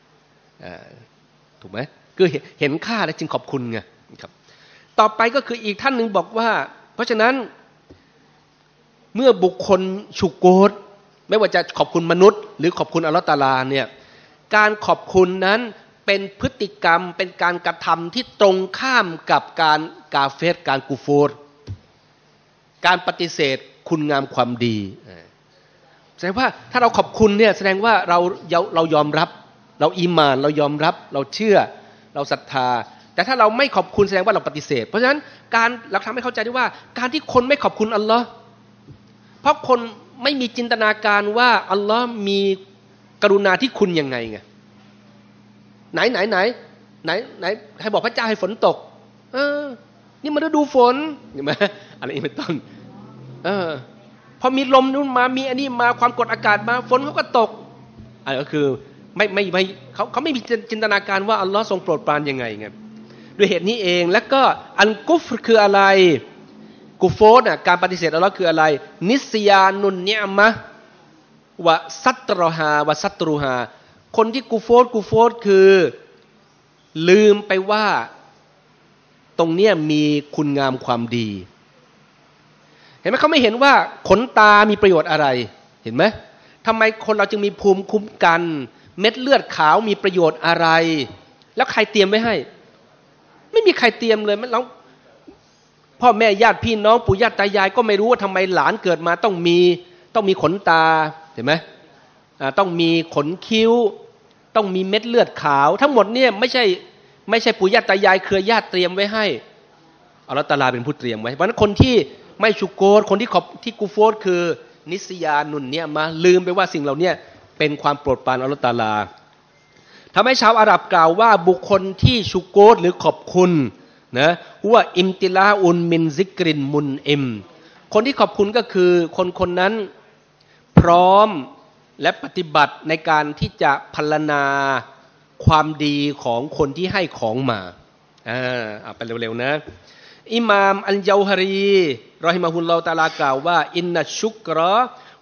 ถูกไหมคือเห็นค่าแล้วจึงขอบคุณไงครับต่อไปก็คืออีกท่านหนึ่งบอกว่าเพราะฉะนั้นเมื่อบุคคลชุโกรไม่ว่าจะขอบคุณมนุษย์หรือขอบคุณอัลเลาะห์ตะอาลาเนี่ยการขอบคุณนั้นเป็นพฤติกรรมเป็นการกระทำที่ตรงข้ามกับการกาเฟรการกูโฟรการปฏิเสธคุณงามความดีแสดงว่าถ้าเราขอบคุณเนี่ยแสดงว่าเราเรายอมรับเราอีหม่านเรายอมรับเราเชื่อเราศรัทธาแต่ถ้าเราไม่ขอบคุณแสดงว่าเราปฏิเสธเพราะฉะนั้นการเราทำให้เข้าใจได้ว่าการที่คนไม่ขอบคุณอัลลอฮ์เพราะคนไม่มีจินตนาการว่าอัลลอฮ์มีกรุณาที่คุณยังไงไงไหนไหนไหนไหนไหนให้บอกพระเจ้าให้ฝนตกเออนี่มันฤดูฝนเห็นไหมอะไรไม่ต้องเออพอมีลมนู่นมามีอันนี้มาความกดอากาศมาฝนเขาก็ตกอันก็คือไม่ไม่ไม่เขาเขาไม่มีจินตนาการว่าอัลลอฮ์ทรงโปรดปรานยังไงไงด้วยเหตุนี้เองแล้วก็อันกุฟรคืออะไรกุโฟร์น่ะการปฏิเสธอัลลอฮ์คืออะไรนิสยานุนเนียมะวะซัตรฮาวะซัตรูฮาคนที่กุโฟร์กุโฟร์คือลืมไปว่าตรงเนี้ยมีคุณงามความดีเห็นไหมเขาไม่เห็นว่าขนตามีประโยชน์อะไรเห็นไหมทำไมคนเราจึงมีภูมิคุ้มกันเม็ดเลือดขาวมีประโยชน์อะไรแล้วใครเตรียมไว้ให้ไม่มีใครเตรียมเลยมันเราพ่อแม่ญาติพี่น้องปู่ย่าตายายก็ไม่รู้ว่าทำไมหลานเกิดมาต้องมีต้องมีขนตาเห็นไหมต้องมีขนคิ้วต้องมีเม็ดเลือดขาวทั้งหมดเนี่ยไม่ใช่ไม่ใช่ปู่ย่าตายายเครือญาติเตรียมไว้ให้อัลเลาะห์ตะอาลาเป็นผู้เตรียมไว้เพราะฉะนั้นคนที่ไม่ชุโกรคนที่ขอบที่กูโฟรคือนิสยานุนเนี่ยมาลืมไปว่าสิ่งเหล่านี้เป็นความโปรดปรานอัลเลาะห์ตะอาลาทำให้ชาวอาหรับกล่าวว่าบุคคลที่ชุโกรหรือขอบคุณนะว่าอิมติลาอุนมินซิกรินมุนอิมคนที่ขอบคุณก็คือคนคนนั้นพร้อมและปฏิบัติในการที่จะพรรณนาความดีของคนที่ให้ของมาอ่าเอาไปเร็วๆนะอิหม่ามอัลเจาฮารีรอฮิมะฮุลลอฮุตะอาลากล่าวว่าอินนัชชุกรอฮ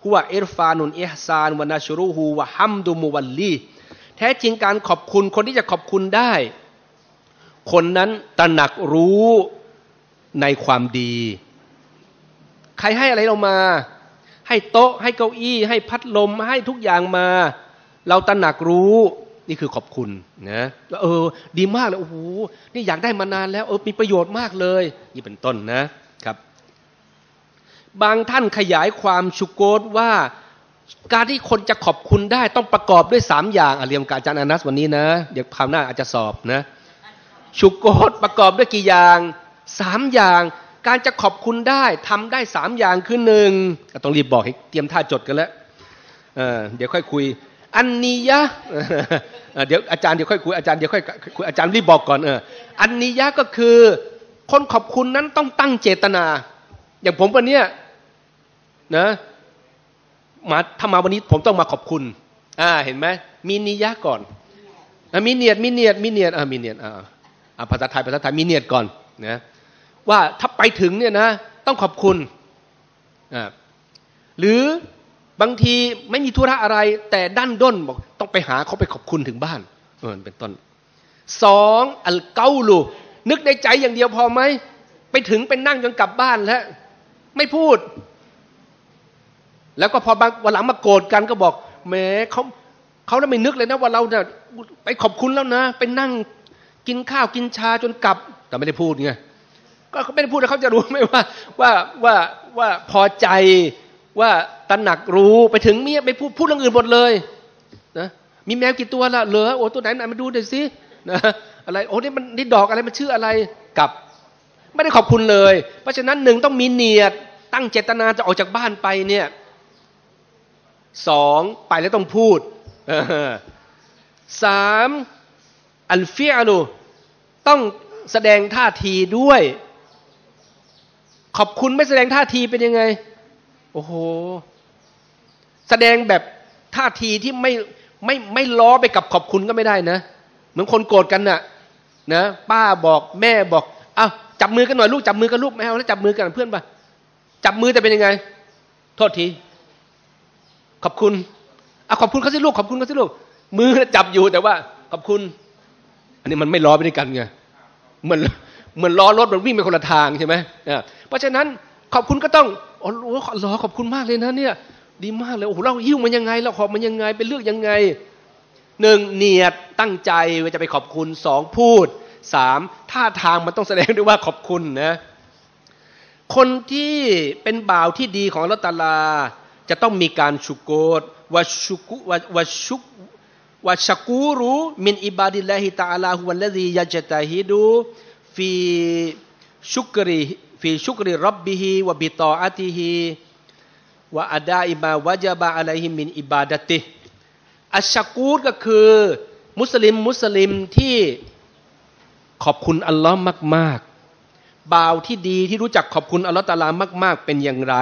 ฮุวะอิรฟานุนอิฮซานวะนัชรุฮูวะฮัมดุมุวัลลีแท้จริงการขอบคุณคนที่จะขอบคุณได้คนนั้นตระหนักรู้ในความดีใครให้อะไรเรามาให้โต๊ะให้เก้าอี้ให้พัดลมให้ทุกอย่างมาเราตระหนักรู้นี่คือขอบคุณนะเออดีมากเลยโอ้โหนี่อยากได้มานานแล้วเออมีประโยชน์มากเลยนี่เป็นต้นนะครับบางท่านขยายความชุโกรว่าการที่คนจะขอบคุณได้ต้องประกอบด้วยสามอย่างอ่ะเรียนกับอาจารย์อานัสวันนี้นะเดี๋ยวคราวหน้าอาจจะสอบนะชุโกรประกอบด้วยกี่อย่างสามอย่างการจะขอบคุณได้ทำได้สามอย่างคือหนึ่งต้องรีบบอกให้เตรียมท่าจดกันแล้วเออเดี๋ยวค่อยคุยอันนียะเดี๋ยวอาจารย์เดี๋ยวค่อยคุยอาจารย์เดี๋ยวค่อยคุยอาจารย์รีบบอกก่อนเอออันนียะก็คือคนขอบคุณนั้นต้องตั้งเจตนาอย่างผมวันนี้นะมาถ้ามาวันนี้ผมต้องมาขอบคุณอ่าเห็นไหมมีนิยะก่อนมีเนียดมีเนียดมีเนียดอ่ามีเนียดอ่าภาษาไทยภาษาไทยมีเนียดก่อนนะว่าถ้าไปถึงเนี่ยนะต้องขอบคุณอ่าหรือบางทีไม่มีธุระอะไรแต่ดั้นด้นบอกต้องไปหาเขาไปขอบคุณถึงบ้านเออเป็นต้นสองอัลเกาลูนึกในใจอย่างเดียวพอไหมไปถึงเป็นนั่งจนกลับบ้านแล้วไม่พูดแล้วก็พอบางวันหลังมาโกรธกันก็บอกแหมเขาเขาไม่นึกเลยนะว่าเราเนี่ยไปขอบคุณแล้วนะไปนั่งกินข้าวกินชาจนกลับแต่ไม่ได้พูดไงก็เขาไม่ได้พูดแล้วเขาจะรู้ไหมว่าว่าว่าว่าพอใจว่าตระหนักรู้ไปถึงเมียไปพูดพูดเรื่องอื่นหมดเลยนะมีแมวกี่ตัวละเหลือโอ้ตัวไหนไหนมาดูหน่อยสินะอะไรโอ้นี่มันนี่ดอกอะไรมันชื่ออะไรกับไม่ได้ขอบคุณเลยเพราะฉะนั้นหนึ่งต้องมีเนียดตั้งเจตนาจะออกจากบ้านไปเนี่ยสองไปแล้วต้องพูดสามอัลฟิอลูต้องแสดงท่าทีด้วยขอบคุณไม่แสดงท่าทีเป็นยังไงโอ้โหแสดงแบบท่าทีที่ไม่ไม่ไม่ล้อไปกับขอบคุณก็ไม่ได้นะเหมือนคนโกรธกันน่ะนะป้าบอกแม่บอกอ้าวจับมือกันหน่อยลูกจับมือกันลูกแมวแล้วจับมือกันเพื่อนป่ะจับมือแต่เป็นยังไงโทษทีขอบคุณอ่ะขอบคุณเขาสิลูกขอบคุณเขาสิลูกมือจับอยู่แต่ว่าขอบคุณอันนี้มันไม่ล้อไปด้วยกันไงเหมือนเหมือนล้อรถมันวิ่งไปคนละทางใช่ไหมเพราะฉะนั้นขอบคุณก็ต้องโอ้โหขอบคุณมากเลยนะเนี่ยดีมากเลยโอ้โหเราหิ้วมันยังไงเราขอบมันยังไงเป็นเลือกยังไงหนึ่งเนียดตั้งใจว่าจะไปขอบคุณสองพูดสามท่าทางมันต้องแสดงด้วยว่าขอบคุณนะคนที่เป็นบ่าวที่ดีของอัลเลาะห์ตะอาลาจะต้องมีการชุกรวะชุกุวะชุกวะชักูรุมินอิบาดิลลาฮิตะอาลาฮุวัลลซียัจตะฮิดุฟีชุกริฟีชุกริร็อบบิฮิวะบิตออะติฮิวะอะดาอิมาวะญะบะอะลัยฮิมินอิบาดะติฮิอัชชักูรก็คือมุสลิมมุสลิมที่ขอบคุณอัลลอฮ์มากๆบ่าวที่ดีที่รู้จักขอบคุณอัลลอฮ์ตะอาลามากๆเป็นอย่างไร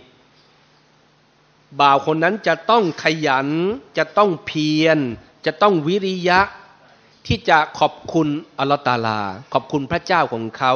บ่าวคนนั้นจะต้องขยันจะต้องเพียรจะต้องวิริยะที่จะขอบคุณอัลลอฮ์ตะอาลาขอบคุณพระเจ้าของเขา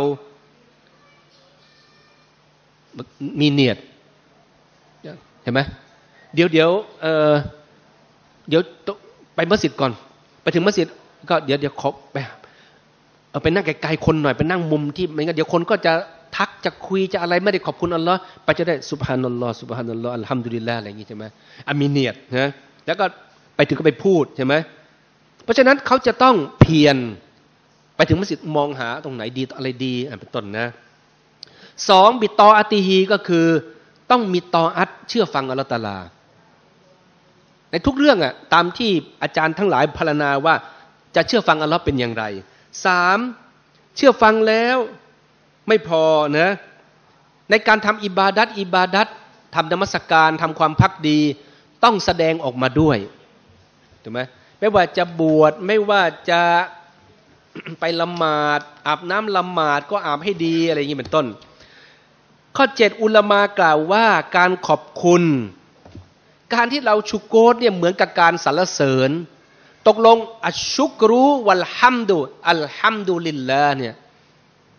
มีเนียดเห็นไหมเดี๋ยวเดี๋ยวเออเดี๋ยวไปมัสยิดก่อนไปถึงมัสยิดก็เดี๋ยวเดี๋ยวขอไปเอาไปนั่งไกลๆคนหน่อยไปนั่งมุมที่ไม่งั้นเดี๋ยวคนก็จะทักจะคุยจะอะไรไม่ได้ขอบคุณอัลลอฮ์ไปจะได้ซุบฮานัลลอฮ์ซุบฮานัลลอฮ์อัลฮัมดุลิลลาห์อะไรอย่างงี้ใช่ไหมอามีเนียดนะแล้วก็ไปถึงก็ไปพูดใช่ไหมเพราะฉะนั้นเขาจะต้องเพียรไปถึงมัสยิดมองหาตรงไหนดีอะไรดีเป็นต้นนะสองบิตออะติฮีก็คือต้องมีตออัตเชื่อฟังอัลลอฮ์ตะอาลาในทุกเรื่องอ่ะตามที่อาจารย์ทั้งหลายพรรณนาว่าจะเชื่อฟังอัลลอฮ์เป็นอย่างไรสามเชื่อฟังแล้วไม่พอนะในการทำอิบาดัตอิบาดัตทำนมัสการทำความภักดีต้องแสดงออกมาด้วยถูกไหมไม่ว่าจะบวชไม่ว่าจะ ไปละหมาดอาบน้ำละหมาดก็อาบให้ดีอะไรอย่างนี้เป็นต้นข้อเจ็ดอุลามากล่าวว่าการขอบคุณการที่เราชุกโกรเนี่ยเหมือนกับการสรรเสริญตกลงอัชชุกรุวัลฮัมดุอัลฮัมดุลิลลาห์เนี่ย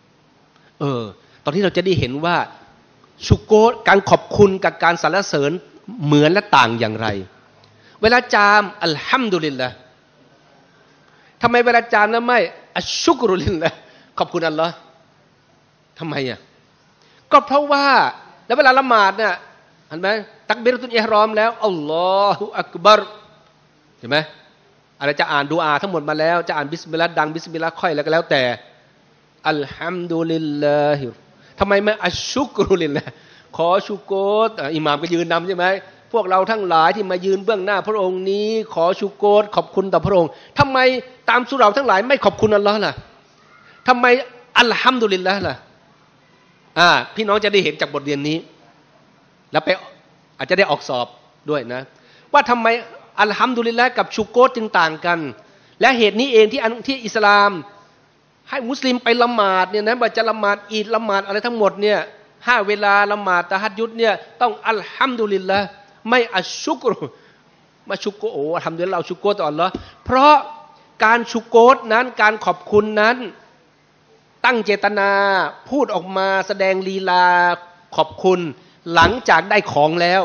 เออตอนที่เราจะได้เห็นว่าชุกโกรการขอบคุณกับการสรรเสริญเหมือนและต่างอย่างไรเวลาจามอัลฮัมดุลิลละทำไมเวลาจามแล้วไม่อัชชุกรุลิลละขอบคุณอัลลอฮ์ทำไมอ่ะก็เพราะว่าแล้วเวลาละหมาดเนี่ยเห็นไหมตักบิรตุลอิหรอมแล้วอัลลอฮุอักบัรเห็นไหมอะไรจะอ่านดูอาทั้งหมดมาแล้วจะอ่านบิสมิลลาห์ดังบิสมิลลาห์ค่อยแล้วก็แล้วแต่อัลฮัมดุลิลลาฮิทำไมไม่อัชชุกรุลิลละขอชุกรอิหม่ามก็ยืนนำใช่ไหมพวกเราทั้งหลายที่มายืนเบื้องหน้าพระองค์นี้ขอชุกรขอบคุณต่อพระองค์ทำไมตามสุเราทั้งหลายไม่ขอบคุณอัลลอฮ์ล่ะทำไมอัลฮัมดุลิลละล่ะอ่าพี่น้องจะได้เห็นจากบทเรียนนี้แล้วไปอาจจะได้ออกสอบด้วยนะว่าทำไมอัลฮัมดุลิลละกับชุกรจึงต่างกันและเหตุนี้เองที่ที่อิสลามให้มุสลิมไปละหมาดเนี่ยนะว่าจะละหมาดอีดละหมาดอะไรทั้งหมดเนี่ยห้าเวลาละหมาดตะฮัจญุดเนี่ยต้องอัลฮัมดุลิลละไม่อัชชุกรมาชุกโกโอ้ทำด้วยเราชุกโกต่ออัลลอฮ์เพราะการชุกโกตนั้นการขอบคุณนั้นตั้งเจตนาพูดออกมาแสดงลีลาขอบคุณหลังจากได้ของแล้ว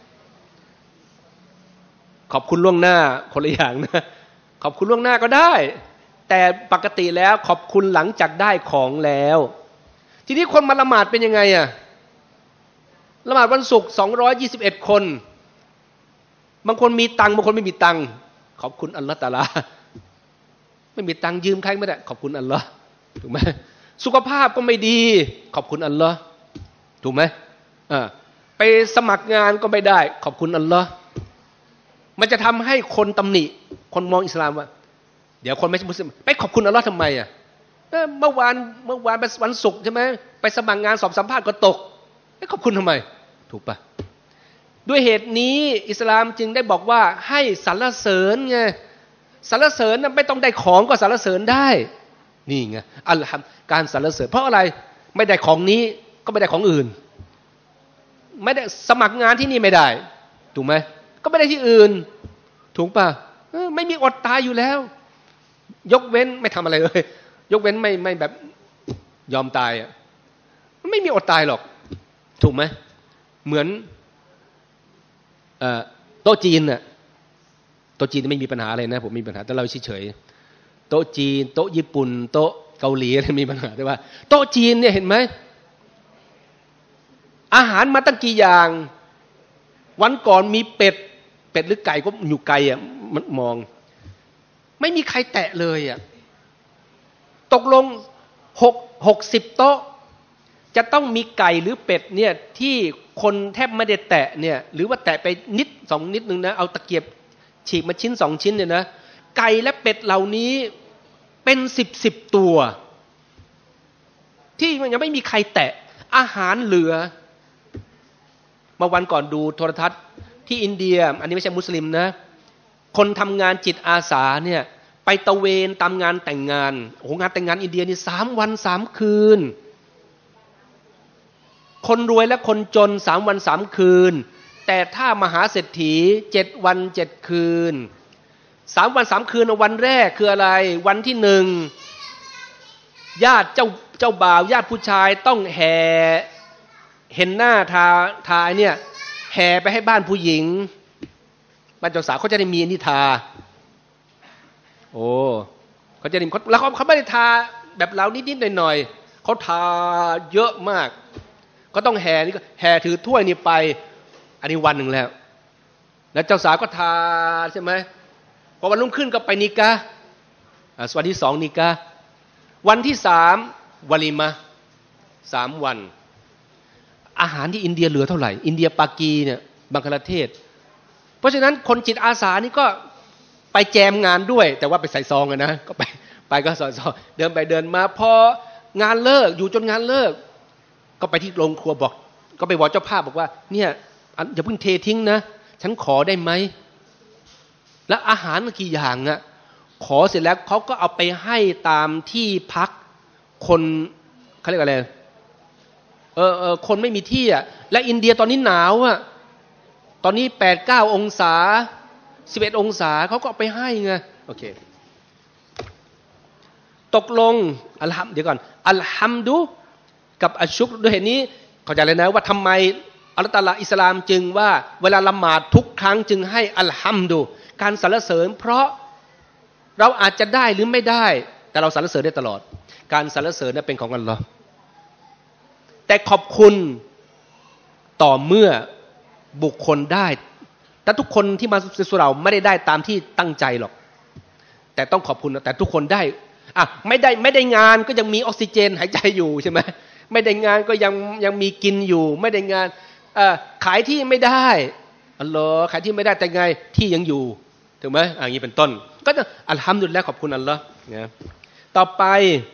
ขอบคุณล่วงหน้าคนละอย่างนะขอบคุณล่วงหน้าก็ได้แต่ปกติแล้วขอบคุณหลังจากได้ของแล้วทีนี้คนมาละหมาดเป็นยังไงอะละหมาดวันศุกร์สองร้อยยี่สิบเอ็ดคนบางคนมีตังค์บางคนไม่มีตังค์ขอบคุณอัลลอฮฺตะอาลาไม่มีตังค์ยืมใครไม่ได้ขอบคุณอัลลอฮฺถูกไหมสุขภาพก็ไม่ดีขอบคุณอัลลอฮฺถูกไหมอ่าไปสมัครงานก็ไม่ได้ขอบคุณอัลลอฮฺมันจะทำให้คนตำหนิคนมองอิสลามว่าเดี๋ยวคนไม่ใช่มุสลิมไปขอบคุณอัลลอฮฺทำไมอ่ะเมื่อวานเมื่อวานเป็นวันศุกร์ใช่ไหมไปสมัครงานสอบสัมภาษณ์ก็ตกไม่ขอบคุณทำไมถูกปะด้วยเหตุนี้อิสลามจึงได้บอกว่าให้สรรเสริญไงสรรเสริญนั้นไม่ต้องได้ของก็สรรเสริญได้นี่ไงอัลฮัมการสรรเสริญเพราะอะไรไม่ได้ของนี้ก็ไม่ได้ของอื่นไม่ได้สมัครงานที่นี่ไม่ได้ถูกไหมก็ไม่ได้ที่อื่นถูกปะไม่มีอดตายอยู่แล้วยกเว้นไม่ทำอะไรเลยยกเว้นไม่ไม่แบบยอมตายอ่ะไม่มีอดตายหรอกถูกไหมเหมือนโต๊ะจีนน่ะโต๊ะจีนไม่มีปัญหาอะไรนะผมมีปัญหาแต่เราเฉยๆโต๊ะจีนโต๊ะญี่ปุ่นโต๊ะเกาหลีอะไรมีปัญหาแต่ว่าโต๊ะจีนเนี่ยเห็นไหมอาหารมาตั้งกี่อย่างวันก่อนมีเป็ดเป็ดหรือไก่ก็อยู่ไกลอ่ะมันมองไม่มีใครแตะเลยอ่ะตกลงหกหกสิบโต๊ะจะต้องมีไก่หรือเป็ดเนี่ยที่คนแทบไม่ได้แตะเนี่ยหรือว่าแตะไปนิดสองนิดนึงนะเอาตะเกียบฉีกมาชิ้นสองชิ้นเนี่ยนะไก่และเป็ดเหล่านี้เป็นสิบสิบตัวที่มันยังไม่มีใครแตะอาหารเหลือเมื่อวันก่อนดูโทรทัศน์ที่อินเดียอันนี้ไม่ใช่มุสลิมนะคนทำงานจิตอาสาเนี่ยไปตะเวนตามงานแต่งงานโอ้โหงานแต่งงานอินเดียนี่สามวันสามคืนคนรวยและคนจนสามวันสามคืนแต่ถ้ามหาเศรษฐีเจ็ดวันเจ็ดคืนสามวันสามคืนวันแรกคืออะไรวันที่หนึ่งญาติเจ้าเจ้าบ่าวญาติผู้ชายต้องแห่เห็นหน้าทาทาเนี่ยแห่ไปให้บ้านผู้หญิงบ้านเจ้าสาวเขาจะได้มีนิทาโอ้เขาจะได้แล้วเขาเขาไม่ได้ทาแบบเรานิดๆหน่อยๆเขาทาเยอะมากก็ต้องแห่นี่ก็แห่ถือถ้วยนี่ไปอันนี้วันหนึ่งแล้วแล้วเจ้าสาวก็ทาใช่ไหมพอวันรุ่งขึ้นก็ไปนิกะห์วันที่สองนิกะห์วันที่สามวะลีมะห์สามวันอาหารที่อินเดียเหลือเท่าไหร่อินเดียปากีเนี่ยบังคลาเทศเพราะฉะนั้นคนจิตอาสานี่ก็ไปแจมงานด้วยแต่ว่าไปใส่ซองกันนะก็ไปไปก็ใส่ซองเดินไปเดินมาพองานเลิกอยู่จนงานเลิกก็ไปที่โรงครัวบอกก็ไปบอกเจ้าภาพบอกว่าเนี่ยอย่าเพิ่งเททิ้งนะฉันขอได้ไหมแล้วอาหารกี่อย่างอะขอเสร็จแล้วเขาก็เอาไปให้ตามที่พักคนเขาเรียกอะไรเออเออคนไม่มีที่อะและอินเดียตอนนี้หนาวอะตอนนี้แปดเก้าองศาสิบเอ็ดองศาเขาก็เอาไปให้ไงโอเคตกลงอัลฮัมเดี๋ยวก่อนอัลฮัมดุกับอัชชุกด้วยเหตุนี้เข้าใจเลยนะว่าทำไมลลอฮฺตะอาลาอิสลามจึงว่าเวลาละหมาดทุกครั้งจึงให้อัลฮัมดุการสรรเสริญเพราะเราอาจจะได้หรือไม่ได้แต่เราสรรเสริญได้ตลอดการสรรเสริญนั้นเป็นของอัลลอฮ์แต่ขอบคุณต่อเมื่อบุคคลได้แต่ทุกคนที่มาสู่เราไม่ได้ได้ตามที่ตั้งใจหรอกแต่ต้องขอบคุณแต่ทุกคนได้อ่ะไม่ได้ไม่ได้งานก็ยังมีออกซิเจนหายใจอยู่ใช่ไหมไม่ได้งานก็ยังยังมีกินอยู่ไม่ได้งานขายที่ไม่ได้อัลลอฮ์ขายที่ไม่ได้แต่ไงที่ยังอยู่ถูกไหมอย่างนี้เป็นต้นก็จะอัลฮัมดุลิลละห์ขอบคุณอัลลอฮ์นะต่อไป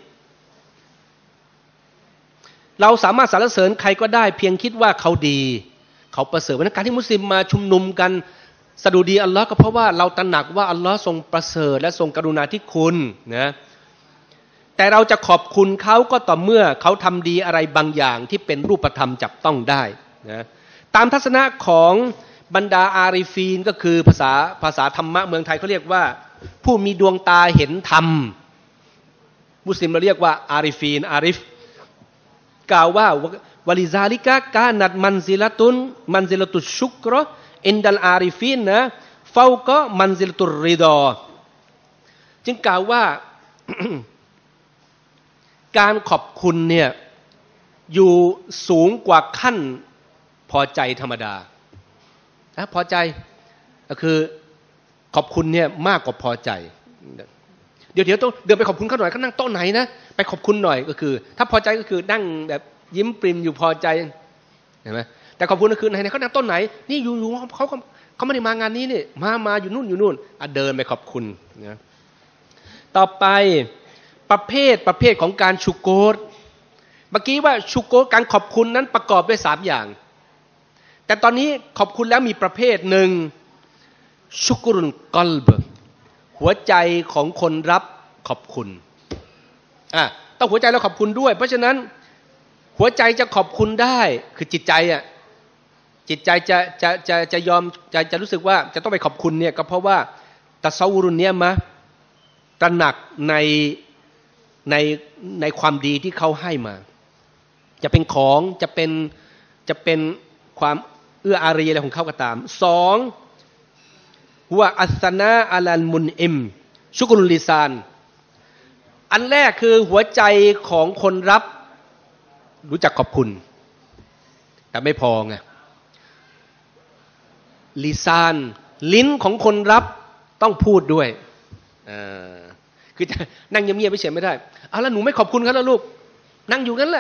เราสามารถสรรเสริญใครก็ได้เพียงคิดว่าเขาดีเขาประเสริฐในการที่มุสลิมมาชุมนุมกันสดุดีอัลลอฮ์ก็เพราะว่าเราตระหนักว่าอัลลอฮ์ทรงประเสริฐและทรงกรุณาธิคุณนะแต่เราจะขอบคุณเขาก็ต่อเมื่อเขาทำดีอะไรบางอย่างที่เป็นรูปธรรมจับต้องได้นะตามทัศนะของบรรดาอาริฟีนก็คือภาษาภาษาธรรมะเมืองไทยเขาเรียกว่าผู้มีดวงตาเห็นธรรมมุสลิมเราเรียกว่าอาริฟีนอาริฟกล่าวว่าวะลิซาลิกะกานัตมันซิละตุนมันซิละตุชุกรออินดัลอาริฟีนนะเฝ้าก็มันซิละตุริดอจึงกล่าวว่า การขอบคุณเนี่ยอยู่สูงกว่าขั้นพอใจธรรมดานะพอใจก็คือขอบคุณเนี่ยมากกว่าพอใจเดี๋ยวเดี๋ยวต้องเดินไปขอบคุณเขาหน่อยเขานั่งโต๊ะไหนนะไปขอบคุณหน่อยก็คือถ้าพอใจก็คือนั่งแบบยิ้มปริมอยู่พอใจเห็นไหมแต่ขอบคุณก็คือไหนเขานั่งโต๊ะไหนนี่อยู่อยู่เขาเขาไม่ได้มางานนี้นี่มามาอยู่นู่นอยู่นู่นอ่ะเดินไปขอบคุณนะต่อไปประเภทประเภทของการชุกโกรเมื่อกี้ว่าชุกโกรการขอบคุณนั้นประกอบด้วยสามอย่างแต่ตอนนี้ขอบคุณแล้วมีประเภทหนึ่งชุกรุนกอลบหัวใจของคนรับขอบคุณอ่ะต้องหัวใจเราขอบคุณด้วยเพราะฉะนั้นหัวใจจะขอบคุณได้คือจิตใจอ่ะจิตใจจะจะจะจะยอมจะจะรู้สึกว่าจะต้องไปขอบคุณเนี่ยก็เพราะว่าตัสวุรุนเนี่ยมะตระหนักในในในความดีที่เขาให้มาจะเป็นของจะเป็นจะเป็นความเอื้ออารีอะไรของเขาก็ตามสองหัวอัสนาอัลันมุนอิมชุกรุลิซานอันแรกคือหัวใจของคนรับรู้จักขอบคุณแต่ไม่พอไงลิซานลิ้นของคนรับต้องพูดด้วยคือจะนั่งเงียบๆไม่เฉยไม่ได้เอาแล้วหนูไม่ขอบคุณเขาแล้วลูกนั่งอยู่งั้นแหละ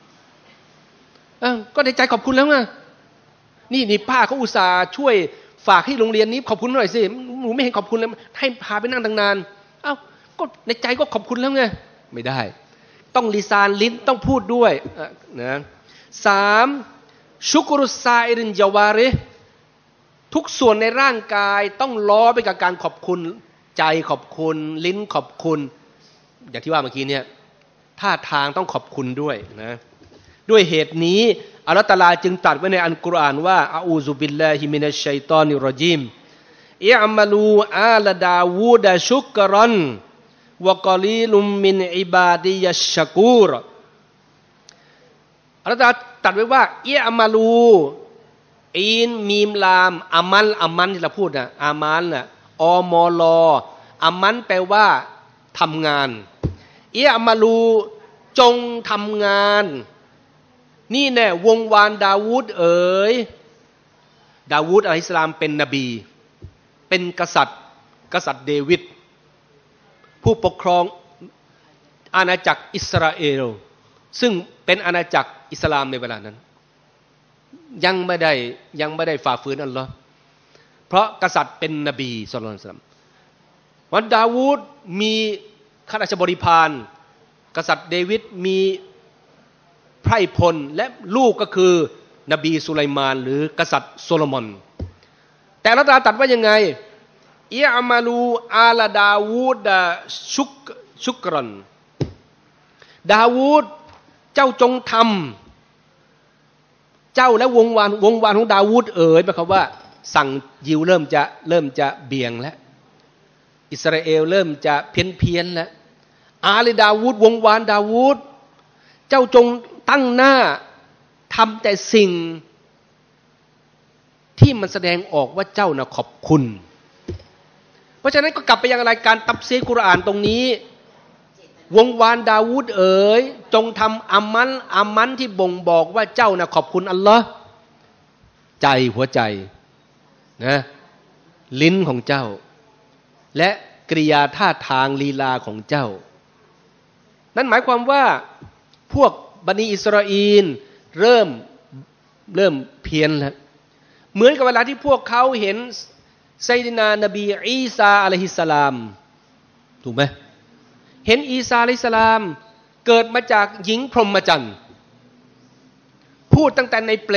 ก็ในใจขอบคุณแล้วไงนี่นี่ป้าเขาอุตส่าห์ช่วยฝากให้โรงเรียนนี้ขอบคุณหน่อยสิหนูไม่เห็นขอบคุณเลยให้พาไปนั่งตั้งนานเอ้าก็ในใจก็ขอบคุณแล้วไงไม่ได้ต้องลิซานลิ้นต้องพูดด้วยนะสามชุกรุซาอิรินจาวาริทุกส่วนในร่างกายต้องล้อไปกับการขอบคุณใจขอบคุณลิ้นขอบคุณอย่างที่ว่าเมื่อกี้เนี่ยท่าทางต้องขอบคุณด้วยนะด้วยเหตุนี้อัลเลาะห์ตะอาลาจึงตรัสไว้ในอัลกุรอานว่าอะอูซุบิลลาฮิมินัชชัยฏอนิรเราะญีมอิอ์มะลูอาลดาวูดะชุกรันวะกอลีลุมมินอิบาดิยัชชะกูรอัลเลาะห์ตะอาลาตรัสไว้ว่าอิอ์มะลูอีนมีมลามอามัลอามันที่เราพูดนะอามัลน่ะอมลอามันแปลว่าทำงานอิอ์มะลูจงทำงานนี่แน่วงวานดาวูดเอ๋ยดาวูดอะลัยฮิสสลามเป็นนบีเป็นกษัตริย์กษัตริย์เดวิดผู้ปกครองอาณาจักรอิสราเอลซึ่งเป็นอาณาจักรอิสลามในเวลานั้นยังไม่ได้ยังไม่ได้ฝ่าฝืนอัลลอฮ์เพราะกษัตริย์เป็นนบีศ็อลลัลลอฮุอะลัยฮิวะซัลลัมวันดาวูดมีข้าราชบริพารกษัตริย์เดวิดมีไพร่พลและลูกก็คือนบีสุไลมานหรือกษัตริย์โซโลมอนแต่อัลเลาะห์ตะอาลาตรัสว่ายังไงอิอ์มาลูอาลาดาวูดชุกชุกรันดาวูดเจ้าจงทำเจ้าและวงวานวงวานของดาวูดเอ๋ยหมายความว่าสั่งยิวเริ่มจะเริ่มจะเบี่ยงแล้วอิสราเอลเริ่มจะเพี้ยนเพี้ยนแล้วอาลีดาวูดวงวานดาวูดเจ้าจงตั้งหน้าทำแต่สิ่งที่มันแสดงออกว่าเจ้านะขอบคุณเพราะฉะนั้นก็กลับไปยังรายการตัฟซีรกุรอานตรงนี้วงวานดาวูดเอ๋ยจงทำอามันอามันที่บ่งบอกว่าเจ้านะขอบคุณอัลลอฮ์ใจหัวใจนะลิ้นของเจ้าและกริยาท่าทางลีลาของเจ้านั่นหมายความว่าพวกบันิอิสราเอลเริ่มเริ่มเพี้ยนแล้วเหมือนกับเวลาที่พวกเขาเห็นไซยิดนานบีอีสาอะลัยฮิสสลามถูกไหมเห็นอีสาอะลัยฮิสสลามเกิดมาจากหญิงพรหมจรรย์พูดตั้งแต่ในเปล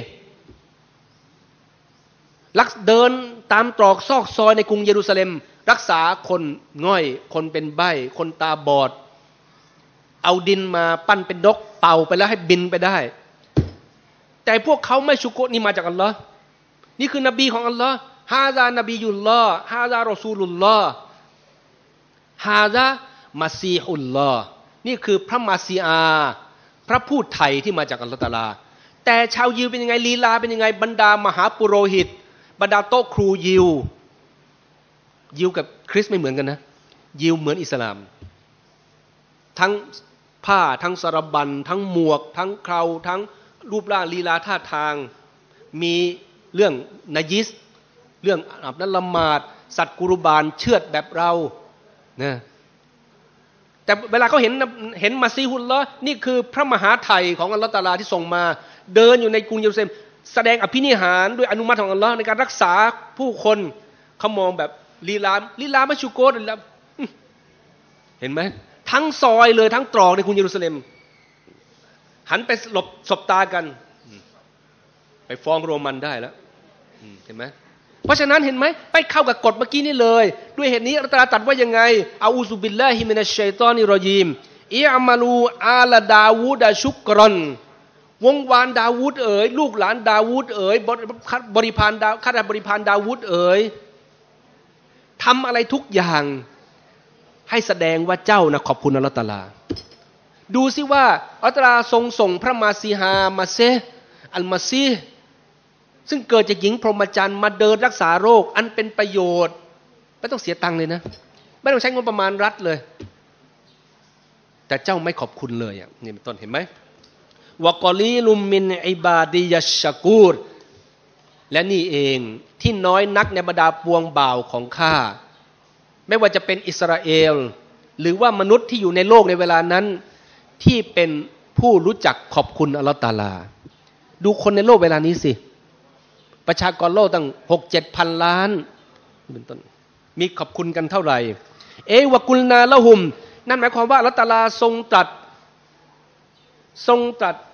ลักเดินตามตรอกซอกซอยในกรุงเยรูซาเล็มรักษาคนง่อยคนเป็นใบ้คนตาบอดเอาดินมาปั้นเป็นนกเป่าไปแล้วให้บินไปได้แต่พวกเขาไม่ชุกรนี่มาจากอัลลอฮ์นี่คือนบีของอัลลอฮ์ฮาซานบียุลลอฮ์ฮาซารอซูลุลลอฮ์ฮาซามาซีฮุลลอฮ์นี่คือพระมาซีอาพระผู้ไถ่ที่มาจากอัลลอฮ์ตะอาลาแต่ชาวยิวเป็นยังไงลีลาเป็นยังไงบรรดามหาปุโรหิตบรรดาโต๊ะครูยิวยิวกับคริสต์ไม่เหมือนกันนะยิวเหมือนอิสลามทั้งผ้าทั้งสารบัญทั้งหมวกทั้งเคราทั้งรูปร่างลีลาท่าทางมีเรื่องนายิสเรื่องอาบน้ำละหมาดสัตว์กุรุบานเชือดแบบเรานะแต่เวลาเขาเห็นเห็นมาซีฮุลลอฮ์นี่คือพระมหาไถ่ของอัลลอฮฺตะอาลาที่ส่งมาเดินอยู่ในกรุงเยรูซาเล็มแสดงอภินิหารด้วยอนุมัติของอัลลอฮ์ในการรักษาผู้คนเขามองแบบลีลาลีลาไม่ชูโกดแล้วเห็นไหมทั้งซอยเลยทั้งตรอกในกรุงเยรูซาเล็มหันไปหลบสบตากันไปฟ้องโรมันได้แล้วเห็นไหมเพราะฉะนั้นเห็นไหมไปเข้ากับกฎเมื่อกี้นี่เลยด้วยเหตุนี้อัลลอฮฺตรัสว่ายังไงอาอูซุบิลลาฮิมินัชชัยฏอนิรรญีมอิอ์มาลูอาลาดาวูดะชุกรอนวงวานดาวูดเอ๋ยลูกหลานดาวูดเอ๋ยบริพารดาข้าราชบริพารดาวูดเอ๋ยทำอะไรทุกอย่างให้แสดงว่าเจ้านะขอบคุณอัลลอฮฺตะอาลาดูสิว่าอัลลอฮฺตะอาลาทรงส่งพระมาซีฮามาเซอัลมาซีซึ่งเกิดจากหญิงพรหมจรรย์มาเดินรักษาโรคอันเป็นประโยชน์ไม่ต้องเสียตังค์เลยนะไม่ต้องใช้งบประมาณรัฐเลยแต่เจ้าไม่ขอบคุณเลยอ่ะนี่เป็นต้นเห็นไหมวะกอลีลุมมินอิบาดิยัชชะกูรและนี่เองที่น้อยนักในบรรดาปวงบ่าวของข้าไม่ว่าจะเป็นอิสราเอลหรือว่ามนุษย์ที่อยู่ในโลกในเวลานั้นที่เป็นผู้รู้จักขอบคุณอัลลอฮฺตะอาลาดูคนในโลกเวลานี้สิประชากรโลกตั้งหกเจ็ดพันล้านเป็นต้นมีขอบคุณกันเท่าไหร่เอวะกุลนาละหุมนั่นหมายความว่าอัลเลาะห์ตะอาลาทรงตรัสทรงตรัส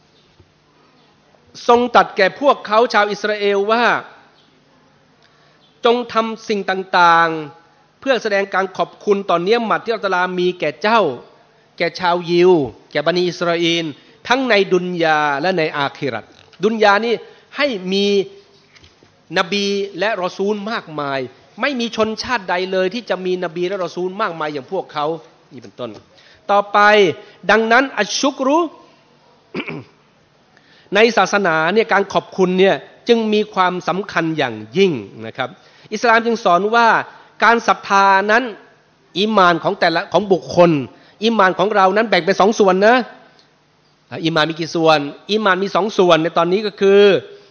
ทรงตรัสแก่พวกเขาชาวอิสราเอลว่าจงทำสิ่งต่างๆเพื่อแสดงการขอบคุณต่อเนียมัตที่อัลเลาะห์ตะอาลามีแก่เจ้าแก่ชาวยิวแก่บันิอิสราเอลทั้งในดุนยาและในอาคิเราะห์ดุนยานี่ให้มีนบีและรอซูลมากมายไม่มีชนชาติใดเลยที่จะมีนบีและรอซูลมากมายอย่างพวกเขานี่เป็นต้นต่อไปดังนั้นอัชชุกรุ ในศาสนาเนี่ยการขอบคุณเนี่ยจึงมีความสำคัญอย่างยิ่งนะครับอิสลามจึงสอนว่าการศรัทธานั้นอีหม่านของแต่ละของบุคคลอีหม่านของเรานั้นแบ่งเป็นสองส่วนนะอีหม่านมีกี่ส่วนอีหม่านมีสองส่วนในตอนนี้ก็คือ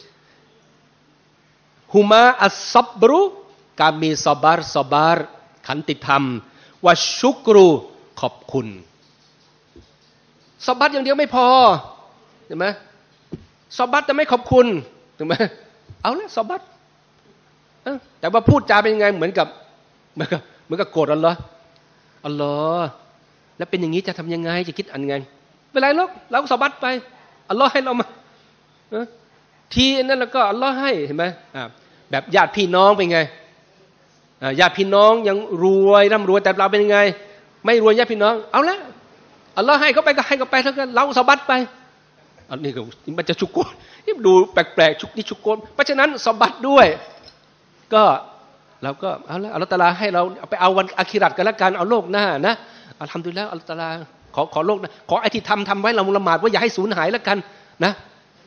ฮุมาอัสซับรุการมีซอบาร์ซอบาร์ขันติธรรมวะชุกรุขอบคุณซอบัตอย่างเดียวไม่พอเห็นไหมซอบัตแต่ไม่ขอบคุณถูกไหมเอาละซอบัตแต่ว่าพูดจาเป็นยังไงเหมือนกับเหมือนกับเหมือนกับโกรธอัลลอฮ์อัลลอฮ์แล้วเป็นอย่างนี้จะทำยังไงจะคิดอันไงไม่เป็นไรหรอกเราก็ซอบัตไปอัลลอฮ์ให้เรามาทีนั้นแล้วก็อัลลอฮ์ให้เห็นไหมแบบญาติพี่น้องเป็นไงญาติพี่น้องยังรวยร่ำรวยแต่เราเป็นยังไงไม่รวยญาติพี่น้องเอาละอัลลอฮ์ให้เขาไปก็ให้เขาไปเท่ากันเราสบัดไปอันนี้ก็มันจะชุกโกนนี่ดูแปลกๆชุกนี่ชุกโกนเพราะฉะนั้นสบัดด้วยก็เราก็เอาละอัลลอฮ์ตะอาลาให้เราเอาไปเอาวันอาคิเราะห์กันละกันเอาโลกหน้านะอัลฮัมดุลิลละห์อัลลอฮ์ตะอาลาขอขอโลกนะขอไอ้ที่ทำทำไว้เราละหมาดว่าอย่าให้สูญหายละกันนะ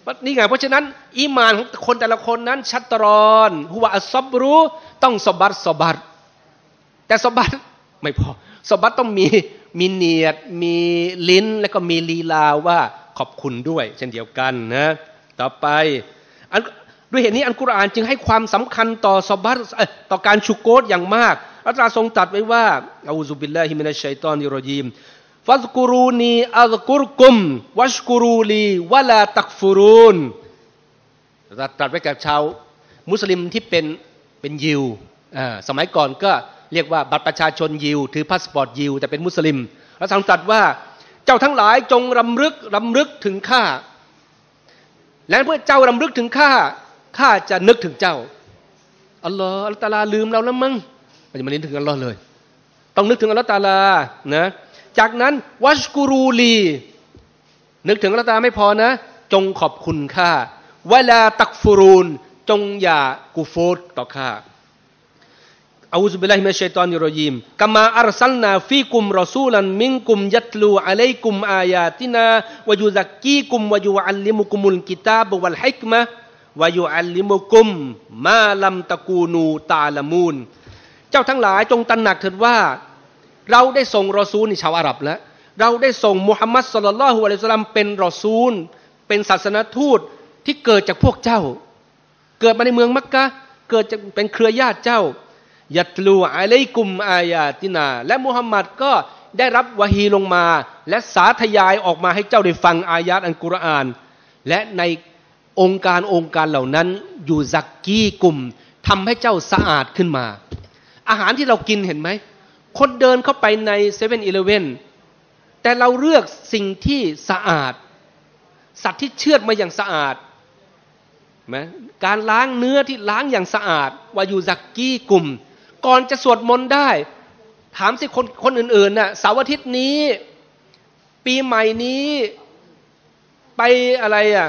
นี่ไงเพราะฉะนั้นอีหม่านของคนแต่ละคนนั้นชัตรอนฮุวะอัสซับรุต้องสบัดสบัดแต่สบัดไม่พอสบัดต้องมีมีเนียดมีลิ้นแล้วก็มีลีลาว่าขอบคุณด้วยเช่นเดียวกันนะต่อไปอันด้วยเหตุนี้อัลกุรอานจึงให้ความสำคัญต่อสบัดต่อการชุกโกรอย่างมากอัลลอฮ์ทรงตรัสไว้ว่าอะอูซุบิลลาฮิมินัชชัยฏอนิรเราะญีมฟัซกุรูนีอัซกุรกุมวัชกุรูลีวะลาตักฟุรูนตรัสไว้กับชาวมุสลิมที่เป็นเป็นยิวสมัยก่อนก็เรียกว่าบัตรประชาชนยิวถือพาสปอร์ตยิวแต่เป็นมุสลิมแล้วทรงตรัสว่าเจ้าทั้งหลายจงรำลึกรำลึกถึงข้าและเมื่อเจ้ารำลึกถึงข้าข้าจะนึกถึงเจ้าอัลลอฮ์อัลลอฮ์ตะอาลาลืมเราแล้วมั้งมันจะมานึกถึงอัลลอฮ์เลยต้องนึกถึงอัลลอฮ์ตะอาลานะจากนั้นวัชกุรูลีนึกถึงอัลลอฮ์ตะอาลาไม่พอนะจงขอบคุณข้าวะลาตักฟุรูนจงอย่ากุฟรต่อข้าอะอูซุบิลลาฮิมินัชชัยฏอนิรเราะญีมกะมาอัรซัลนาฟีกุมรอซูลันมินกุมยัตลูอะลัยกุมอายาตินาวะยุซักกีกุมวะยุอัลลิมุกุมุลกิตาบวัลฮิกมะวะยุอัลลิมุกุมมาลัมตะกูนูตาละมูนเจ้าทั้งหลายจงตระหนักเถิดว่าเราได้ส่งรอซูลนี่ชาวอาหรับแล้วเราได้ส่งมุฮัมมัดศ็อลลัลลอฮุอะลัยฮิวะซัลลัมเป็นรอซูลเป็นศาสนทูตที่เกิดจากพวกเจ้าเกิดมาในเมืองมักกะฮ์เกิดจากเป็นเครือญาติเจ้ายัตลูอะลัยกุมอายาตินาและมุฮัมมัดก็ได้รับวะฮีลงมาและสาธยายออกมาให้เจ้าได้ฟังอายาตอัลกุรอานและในองค์การองค์การเหล่านั้นอยู่ซักกีกุมทำให้เจ้าสะอาดขึ้นมาอาหารที่เรากินเห็นไหมคนเดินเข้าไปในเซเว่นอีเลฟเว่นแต่เราเลือกสิ่งที่สะอาดสัตว์ที่เชือดมาอย่างสะอาดไหมการล้างเนื้อที่ล้างอย่างสะอาดวายูซักกี้กลุ่มก่อนจะสวดมนต์ได้ถามสิคนคนอื่นๆน่ะเสาร์อาทิตย์นี้ปีใหม่นี้ไปอะไรอ่ะ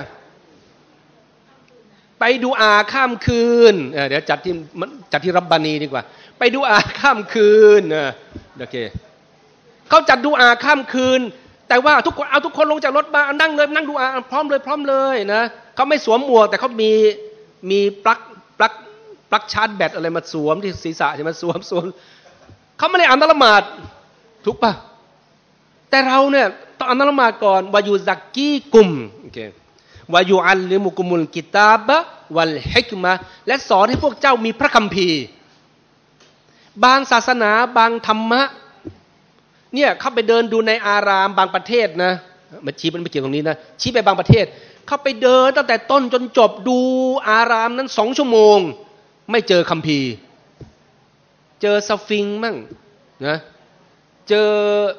ไปดูอาข้ามคืนเเดี๋ยวจัดที่จัดที่รับบานีดีกว่าไปดูอาข้ามคืนเออโอเคเขาจัดดูอาข้ามคืนแต่ว่าทุกคนเอาทุกคนลงจากรถมานั่งเลยนั่งดูอาพร้อมเลยพร้อมเลยนะเขาไม่สวมหมวกแต่เขามีมีปลั๊กปลั๊กปลั๊กชาร์จแบตอะไรมาสวมที่ศีรษะใช่ไหมสวมสวมเขาไม่ได้อ่านละหมาดถูกปะแต่เราเนี่ยต้องอ่านละหมาดก่อนวายูซักกี้กุมโอเควายูอัลลิมุกุมุลกิตาบะวัลฮิกมะและสอนให้พวกเจ้ามีพระคัมภีร์บางศาสนาบางธรรมะเนี่ยเข้าไปเดินดูในอารามบางประเทศนะมันชี้มันไม่เกี่ยวตรงนี้นะชี้ไปบางประเทศเข้าไปเดินตั้งแต่ต้นจนจบดูอารามนั้นสองชั่วโมงไม่เจอคัมภีร์เจอสฟิงค์มั่งนะเจอ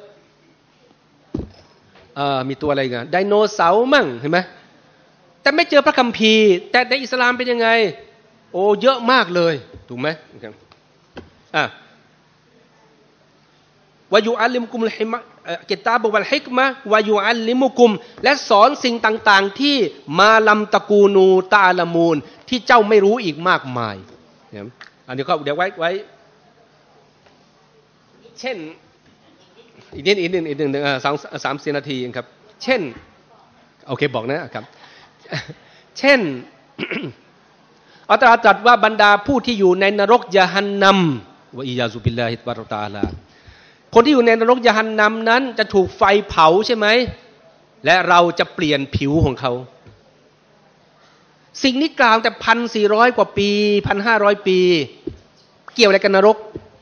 เอ่อมีตัวอะไรกันไดโนเสาร์มั่งเห็นไหมแต่ไม่เจอพระคัมภีร์แต่ในอิสลามเป็นยังไงโอ้เยอะมากเลยถูกไหมอ่ะวายูอัลลิมุกุมลฮิมะกิตาบวัลฮิกมะวายูอัลลิมุกุมและสอนสิ่งต่างๆที่มาลัมตะกูนูตาละมูนที่เจ้าไม่รู้อีกมากมายอันนี้ก็เดี๋ยวไว้ไว้เช่นอีกนิดอีกนิดอีกหนึ่งสามสามสี่นาทีเองครับเช่นโอเคบอกนะครับเช่นอัลลอฮฺตรัสว่าบรรดาผู้ที่อยู่ในนรกยะฮันนัมวะอียาซุบิลลาฮิวะตะอาลาคนที่อยู่ในนรกยะฮันนัมนั้นจะถูกไฟเผาใช่ไหมและเราจะเปลี่ยนผิวของเขาสิ่งนี้กล่าวแต่พันสี่ร้อยกว่าปีพันห้าร้อยปีเกี่ยวอะไรกันนรก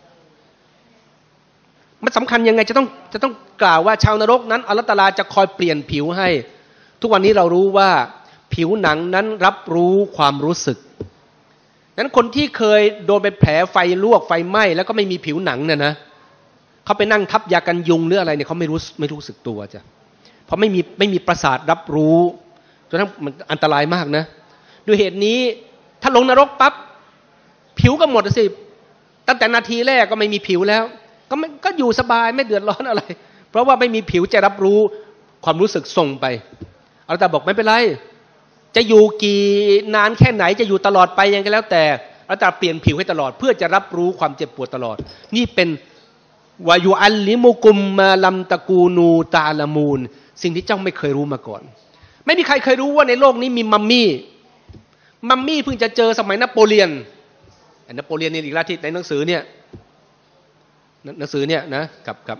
มันสำคัญยังไงจะต้องจะต้องกล่าวว่าชาวนรกนั้นอัลเลาะห์ตะอาลาจะคอยเปลี่ยนผิวให้ทุกวันนี้เรารู้ว่าผิวหนังนั้นรับรู้ความรู้สึกนั้นคนที่เคยโดนเป็นแผลไฟลวกไฟไหม้แล้วก็ไม่มีผิวหนังเนี่ยนะเขาไปนั่งทับยากันยุงหรืออะไรเนี่ยเขาไม่รู้ไม่รู้สึกตัวจ้ะเพราะไม่มีไม่มีประสาทรับรู้จนทั้งมันอันตรายมากนะด้วยเหตุนี้ถ้าลงนรกปั๊บผิวก็หมดสิตั้งแต่นาทีแรกก็ไม่มีผิวแล้วก็ไม่ก็อยู่สบายไม่เดือดร้อนอะไรเพราะว่าไม่มีผิวจะรับรู้ความรู้สึกส่งไปอัลเลาะห์บอกไม่เป็นไรจะอยู่กี่นานแค่ไหนจะอยู่ตลอดไปยังไงแล้วแต่อัลเลาะห์เปลี่ยนผิวให้ตลอดเพื่อจะรับรู้ความเจ็บปวดตลอดนี่เป็นวายุอัลลิมุกุมมาลัมตะกูนูตาละมูนสิ่งที่เจ้าไม่เคยรู้มาก่อนไม่มีใครเคยรู้ว่าในโลกนี้มีมัมมี่มัมมี่เพิ่งจะเจอสมัยนโปเลียนนโปเลียนนี่อีกแล้วที่ในหนังสือเนี่ยหนังสือเนี่ยนะกับกับ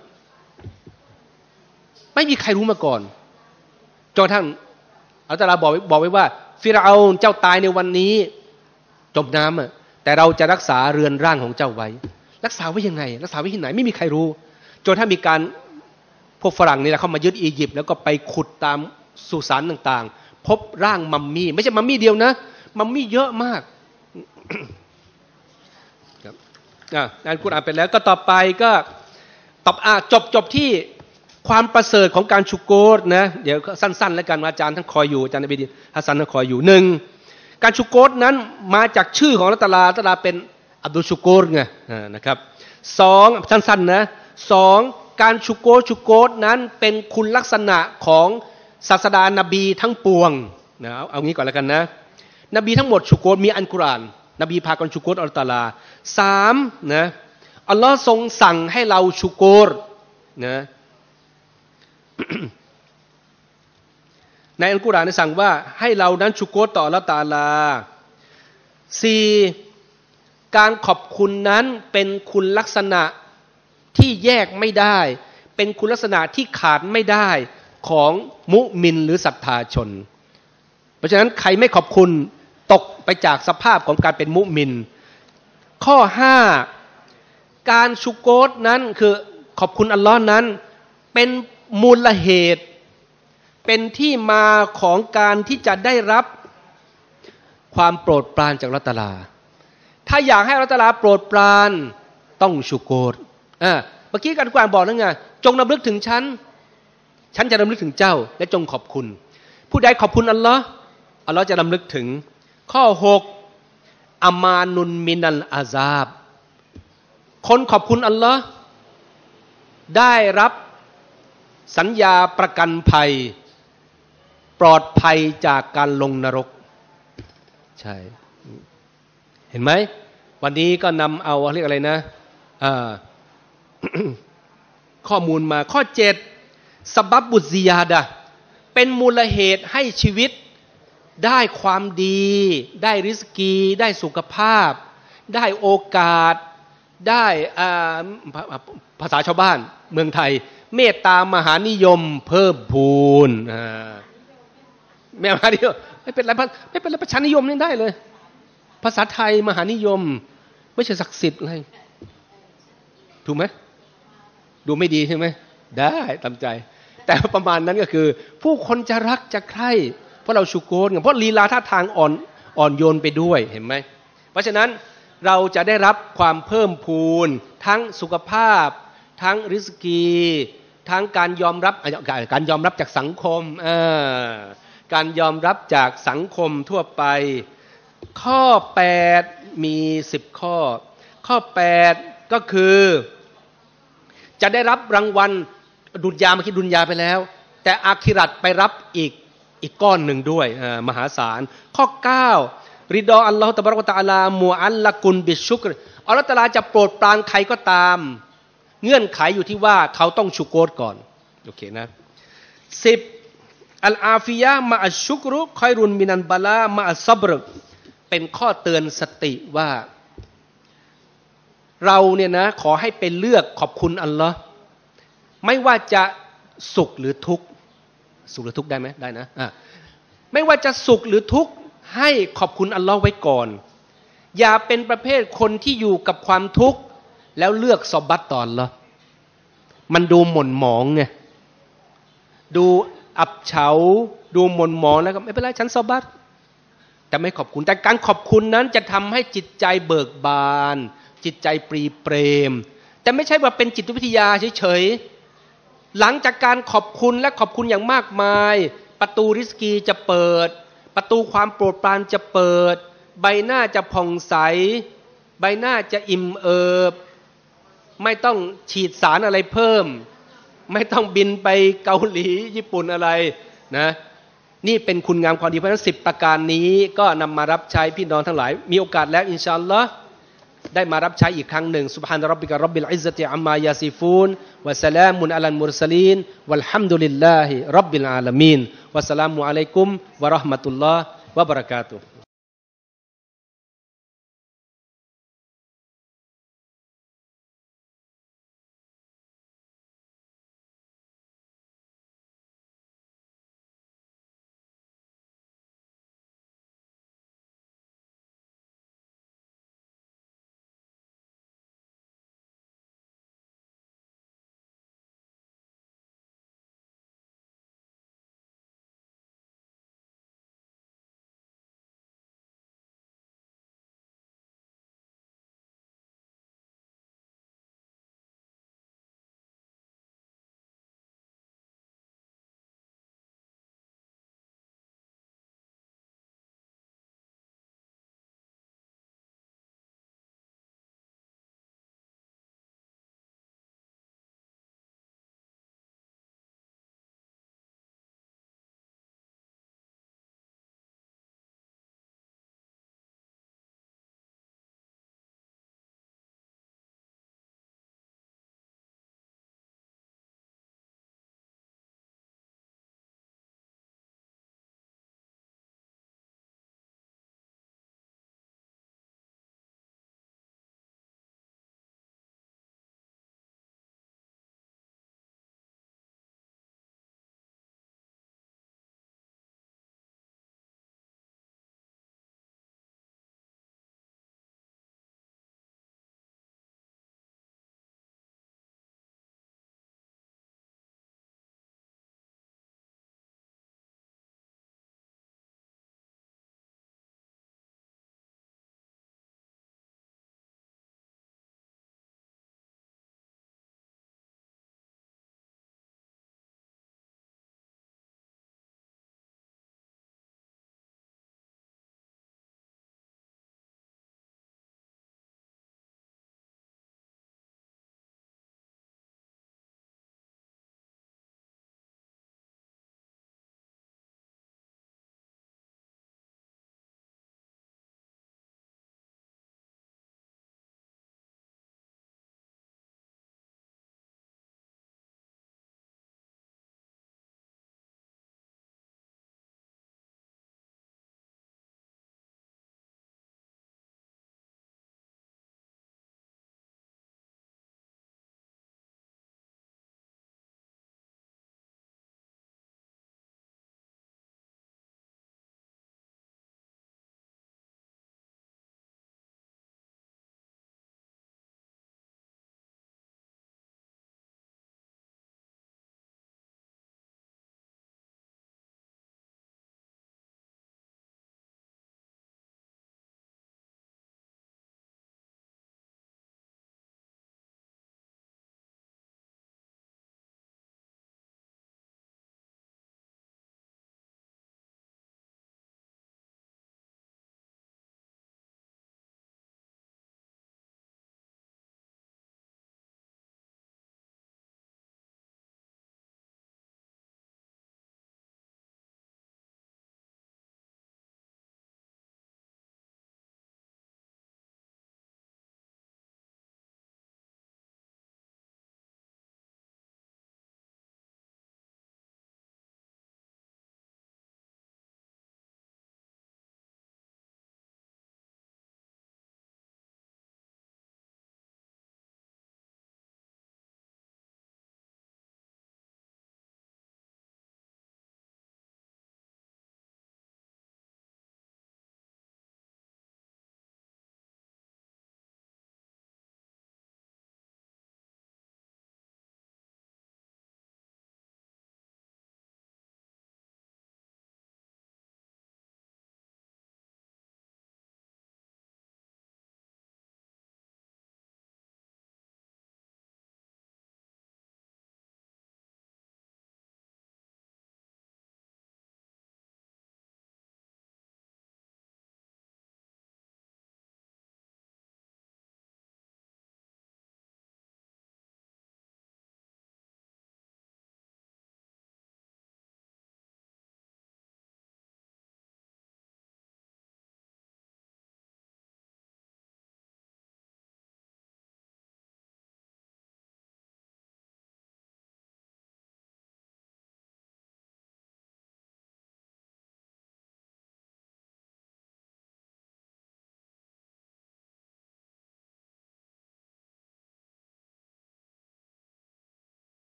ไม่มีใครรู้มาก่อนจนกระทั่งอัลลอฮ์บอกบอกไว้ว่าฟิรเอาน์เจ้าตายในวันนี้จมน้ำอ่ะแต่เราจะรักษาเรือนร่างของเจ้าไว้รักษาไว้ยังไงรักษาไว้ที่ไหนไม่มีใครรู้จนถ้ามีการพวกฝรั่งนี่แหละเข้ามายึดอียิปต์แล้วก็ไปขุดตามสุสานต่างๆพบร่างมัมมี่ไม่ใช่มัมมี่เดียวนะมัมมี่เยอะมากครับอ่าอ่านกุรอานไปแล้วก็ต่อไปก็ตอบอ่าจบจบที่ความประเสริฐของการชุกโกรนะเดี๋ยวสั้นๆแล้วกันอาจารย์ท่านคอยอยู่อาจารย์นบีฮัสซันท่านคอยอยู่หนึ่งการชุกโกรนั้นมาจากชื่อของอัลลอฮฺตะอาลาอัลลอฮฺตะอาลาเป็นอับดุลชุกโกรไงนะครับสองสั้นๆนะสองการชุกโกรชุกโกรนั้นเป็นคุณลักษณะของศาสดานบีทั้งปวงนะเอางี้ก่อนแล้วกันนะนบีทั้งหมดชุกโกรมีอัลกุรอานนบีพากันชุกโกรอัลลอฮฺตะอาลาสามนะอัลลอฮ์ทรงสั่งให้เราชุกโกรนะในอัลกุรอานได้สั่งว่าให้เรานั้นชุกโกรต่ออัลเลาะห์ตะอาลาสี่การขอบคุณนั้นเป็นคุณลักษณะที่แยกไม่ได้เป็นคุณลักษณะที่ขาดไม่ได้ของมุมินหรือศรัทธาชนเพราะฉะนั้นใครไม่ขอบคุณตกไปจากสภาพของการเป็นมุมินข้อห้าการชุกโกรนั้นคือขอบคุณอัลลอฮ์นั้นเป็นมูลเหตุเป็นที่มาของการที่จะได้รับความโปรดปรานจากอัลเลาะห์ตะอาลาถ้าอยากให้อัลเลาะห์ตะอาลาโปรดปรานต้องชุกโกรอ่าเมื่อกี้การกวางบอกแล้วไงจงรำลึกถึงฉันฉันจะรำลึกถึงเจ้าและจงขอบคุณผู้ใดขอบคุณอัลลอฮ์อัลลอฮ์จะรำลึกถึงข้อหกอามานุนมินัลอาซาบคนขอบคุณอัลลอฮ์ได้รับสัญญาประกันภัยปลอดภัยจากการลงนรกใช่เห็นไหมวันนี้ก็นำเอาเรียกอะไรนะข้อมูลมาข้อเจ็ดสบับบุซิยาดะเป็นมูลเหตุให้ชีวิตได้ความดีได้ริสกีได้สุขภาพได้โอกาสได้ภาษาชาวบ้านเมืองไทยเมตตามหานิยมเพิ่มพูนไม่มหานิยมไม่เป็นไรไม่เป็นไรประชานิยมนี่ได้เลยภาษาไทยมหานิยมไม่ใช่ศักดิ์สิทธิ์อะไรถูกไหมดูไม่ดีใช่ไหมได้ตามใจแต่ประมาณนั้นก็คือผู้คนจะรักจะใคร่เพราะเราชุกโกรเพราะลีลาท่าทางอ่อนอ่อนโยนไปด้วยเห็นไหมเพราะฉะนั้นเราจะได้รับความเพิ่มพูนทั้งสุขภาพทั้งริสกีทั้งการยอมรับการยอมรับจากสังคมการยอมรับจากสังคมทั่วไปข้อแปดมีสิบข้อข้อแปดก็คือจะได้รับรางวัลดุนยาเมื่อกี้ดุนยาไปแล้วแต่อาคิรัตไปรับอีกอีกก้อนหนึ่งด้วยมหาศาลข้อเก้าริดออัลลอฮฺตะบารักวะตะอาลามูอัลละกุนบิชุกรอัลลอฮฺตะอาลาจะโปรดปรานใครก็ตามเงื่อนไขอยู่ที่ว่าเขาต้องชุกโกรก่อนโอเคนะสิบอัลอาฟิยะมะอัชชุกรุคอยรุนมินันบาลามะอัซซับรเป็นข้อเตือนสติว่าเราเนี่ยนะขอให้ไปเลือกขอบคุณอัลลอฮ์ไม่ว่าจะสุขหรือทุกข์สุขหรือทุกข์ได้ไหมได้นะอ่ะไม่ว่าจะสุขหรือทุกข์ให้ขอบคุณอัลลอฮ์ไว้ก่อนอย่าเป็นประเภทคนที่อยู่กับความทุกข์แล้วเลือกซอบัตต่ออัลลอฮ์มันดูหม่นหมองไงดูอับเฉาดูหม่นหมองแล้วก็ไม่เป็นไรฉันซอบัตแต่ไม่ขอบคุณแต่การขอบคุณนั้นจะทำให้จิตใจเบิกบานจิตใจปรีเปรมแต่ไม่ใช่ว่าเป็นจิตวิทยาเฉยๆหลังจากการขอบคุณและขอบคุณอย่างมากมายประตูริสกีจะเปิดประตูความโปรดปรานจะเปิดใบหน้าจะผ่องใสใบหน้าจะอิ่มเอิบไม่ต้องฉีดสารอะไรเพิ่มไม่ต้องบินไปเกาหลีญี่ปุ่นอะไรนะนี่เป็นคุณงามความดีเพราะฉะนั้นสิบประการนี้ก็นำมารับใช้พี่น้องทั้งหลายมีโอกาสแล้วอินชาอัลลอฮ์ได้มารับใช้อีกครั้งหนึ่งซุบฮานะร็อบบิกะร็อบบิลอิซซะติอัมมายาซิฟูนวะสลามุนอะลัลมุรสลีนวัลฮัมดุลิลลาฮิร็อบบิลอาลามีนวัสสลามุอะลัยกุมวะเราะห์มะตุลลอฮ์วะบะเราะกาตุฮ์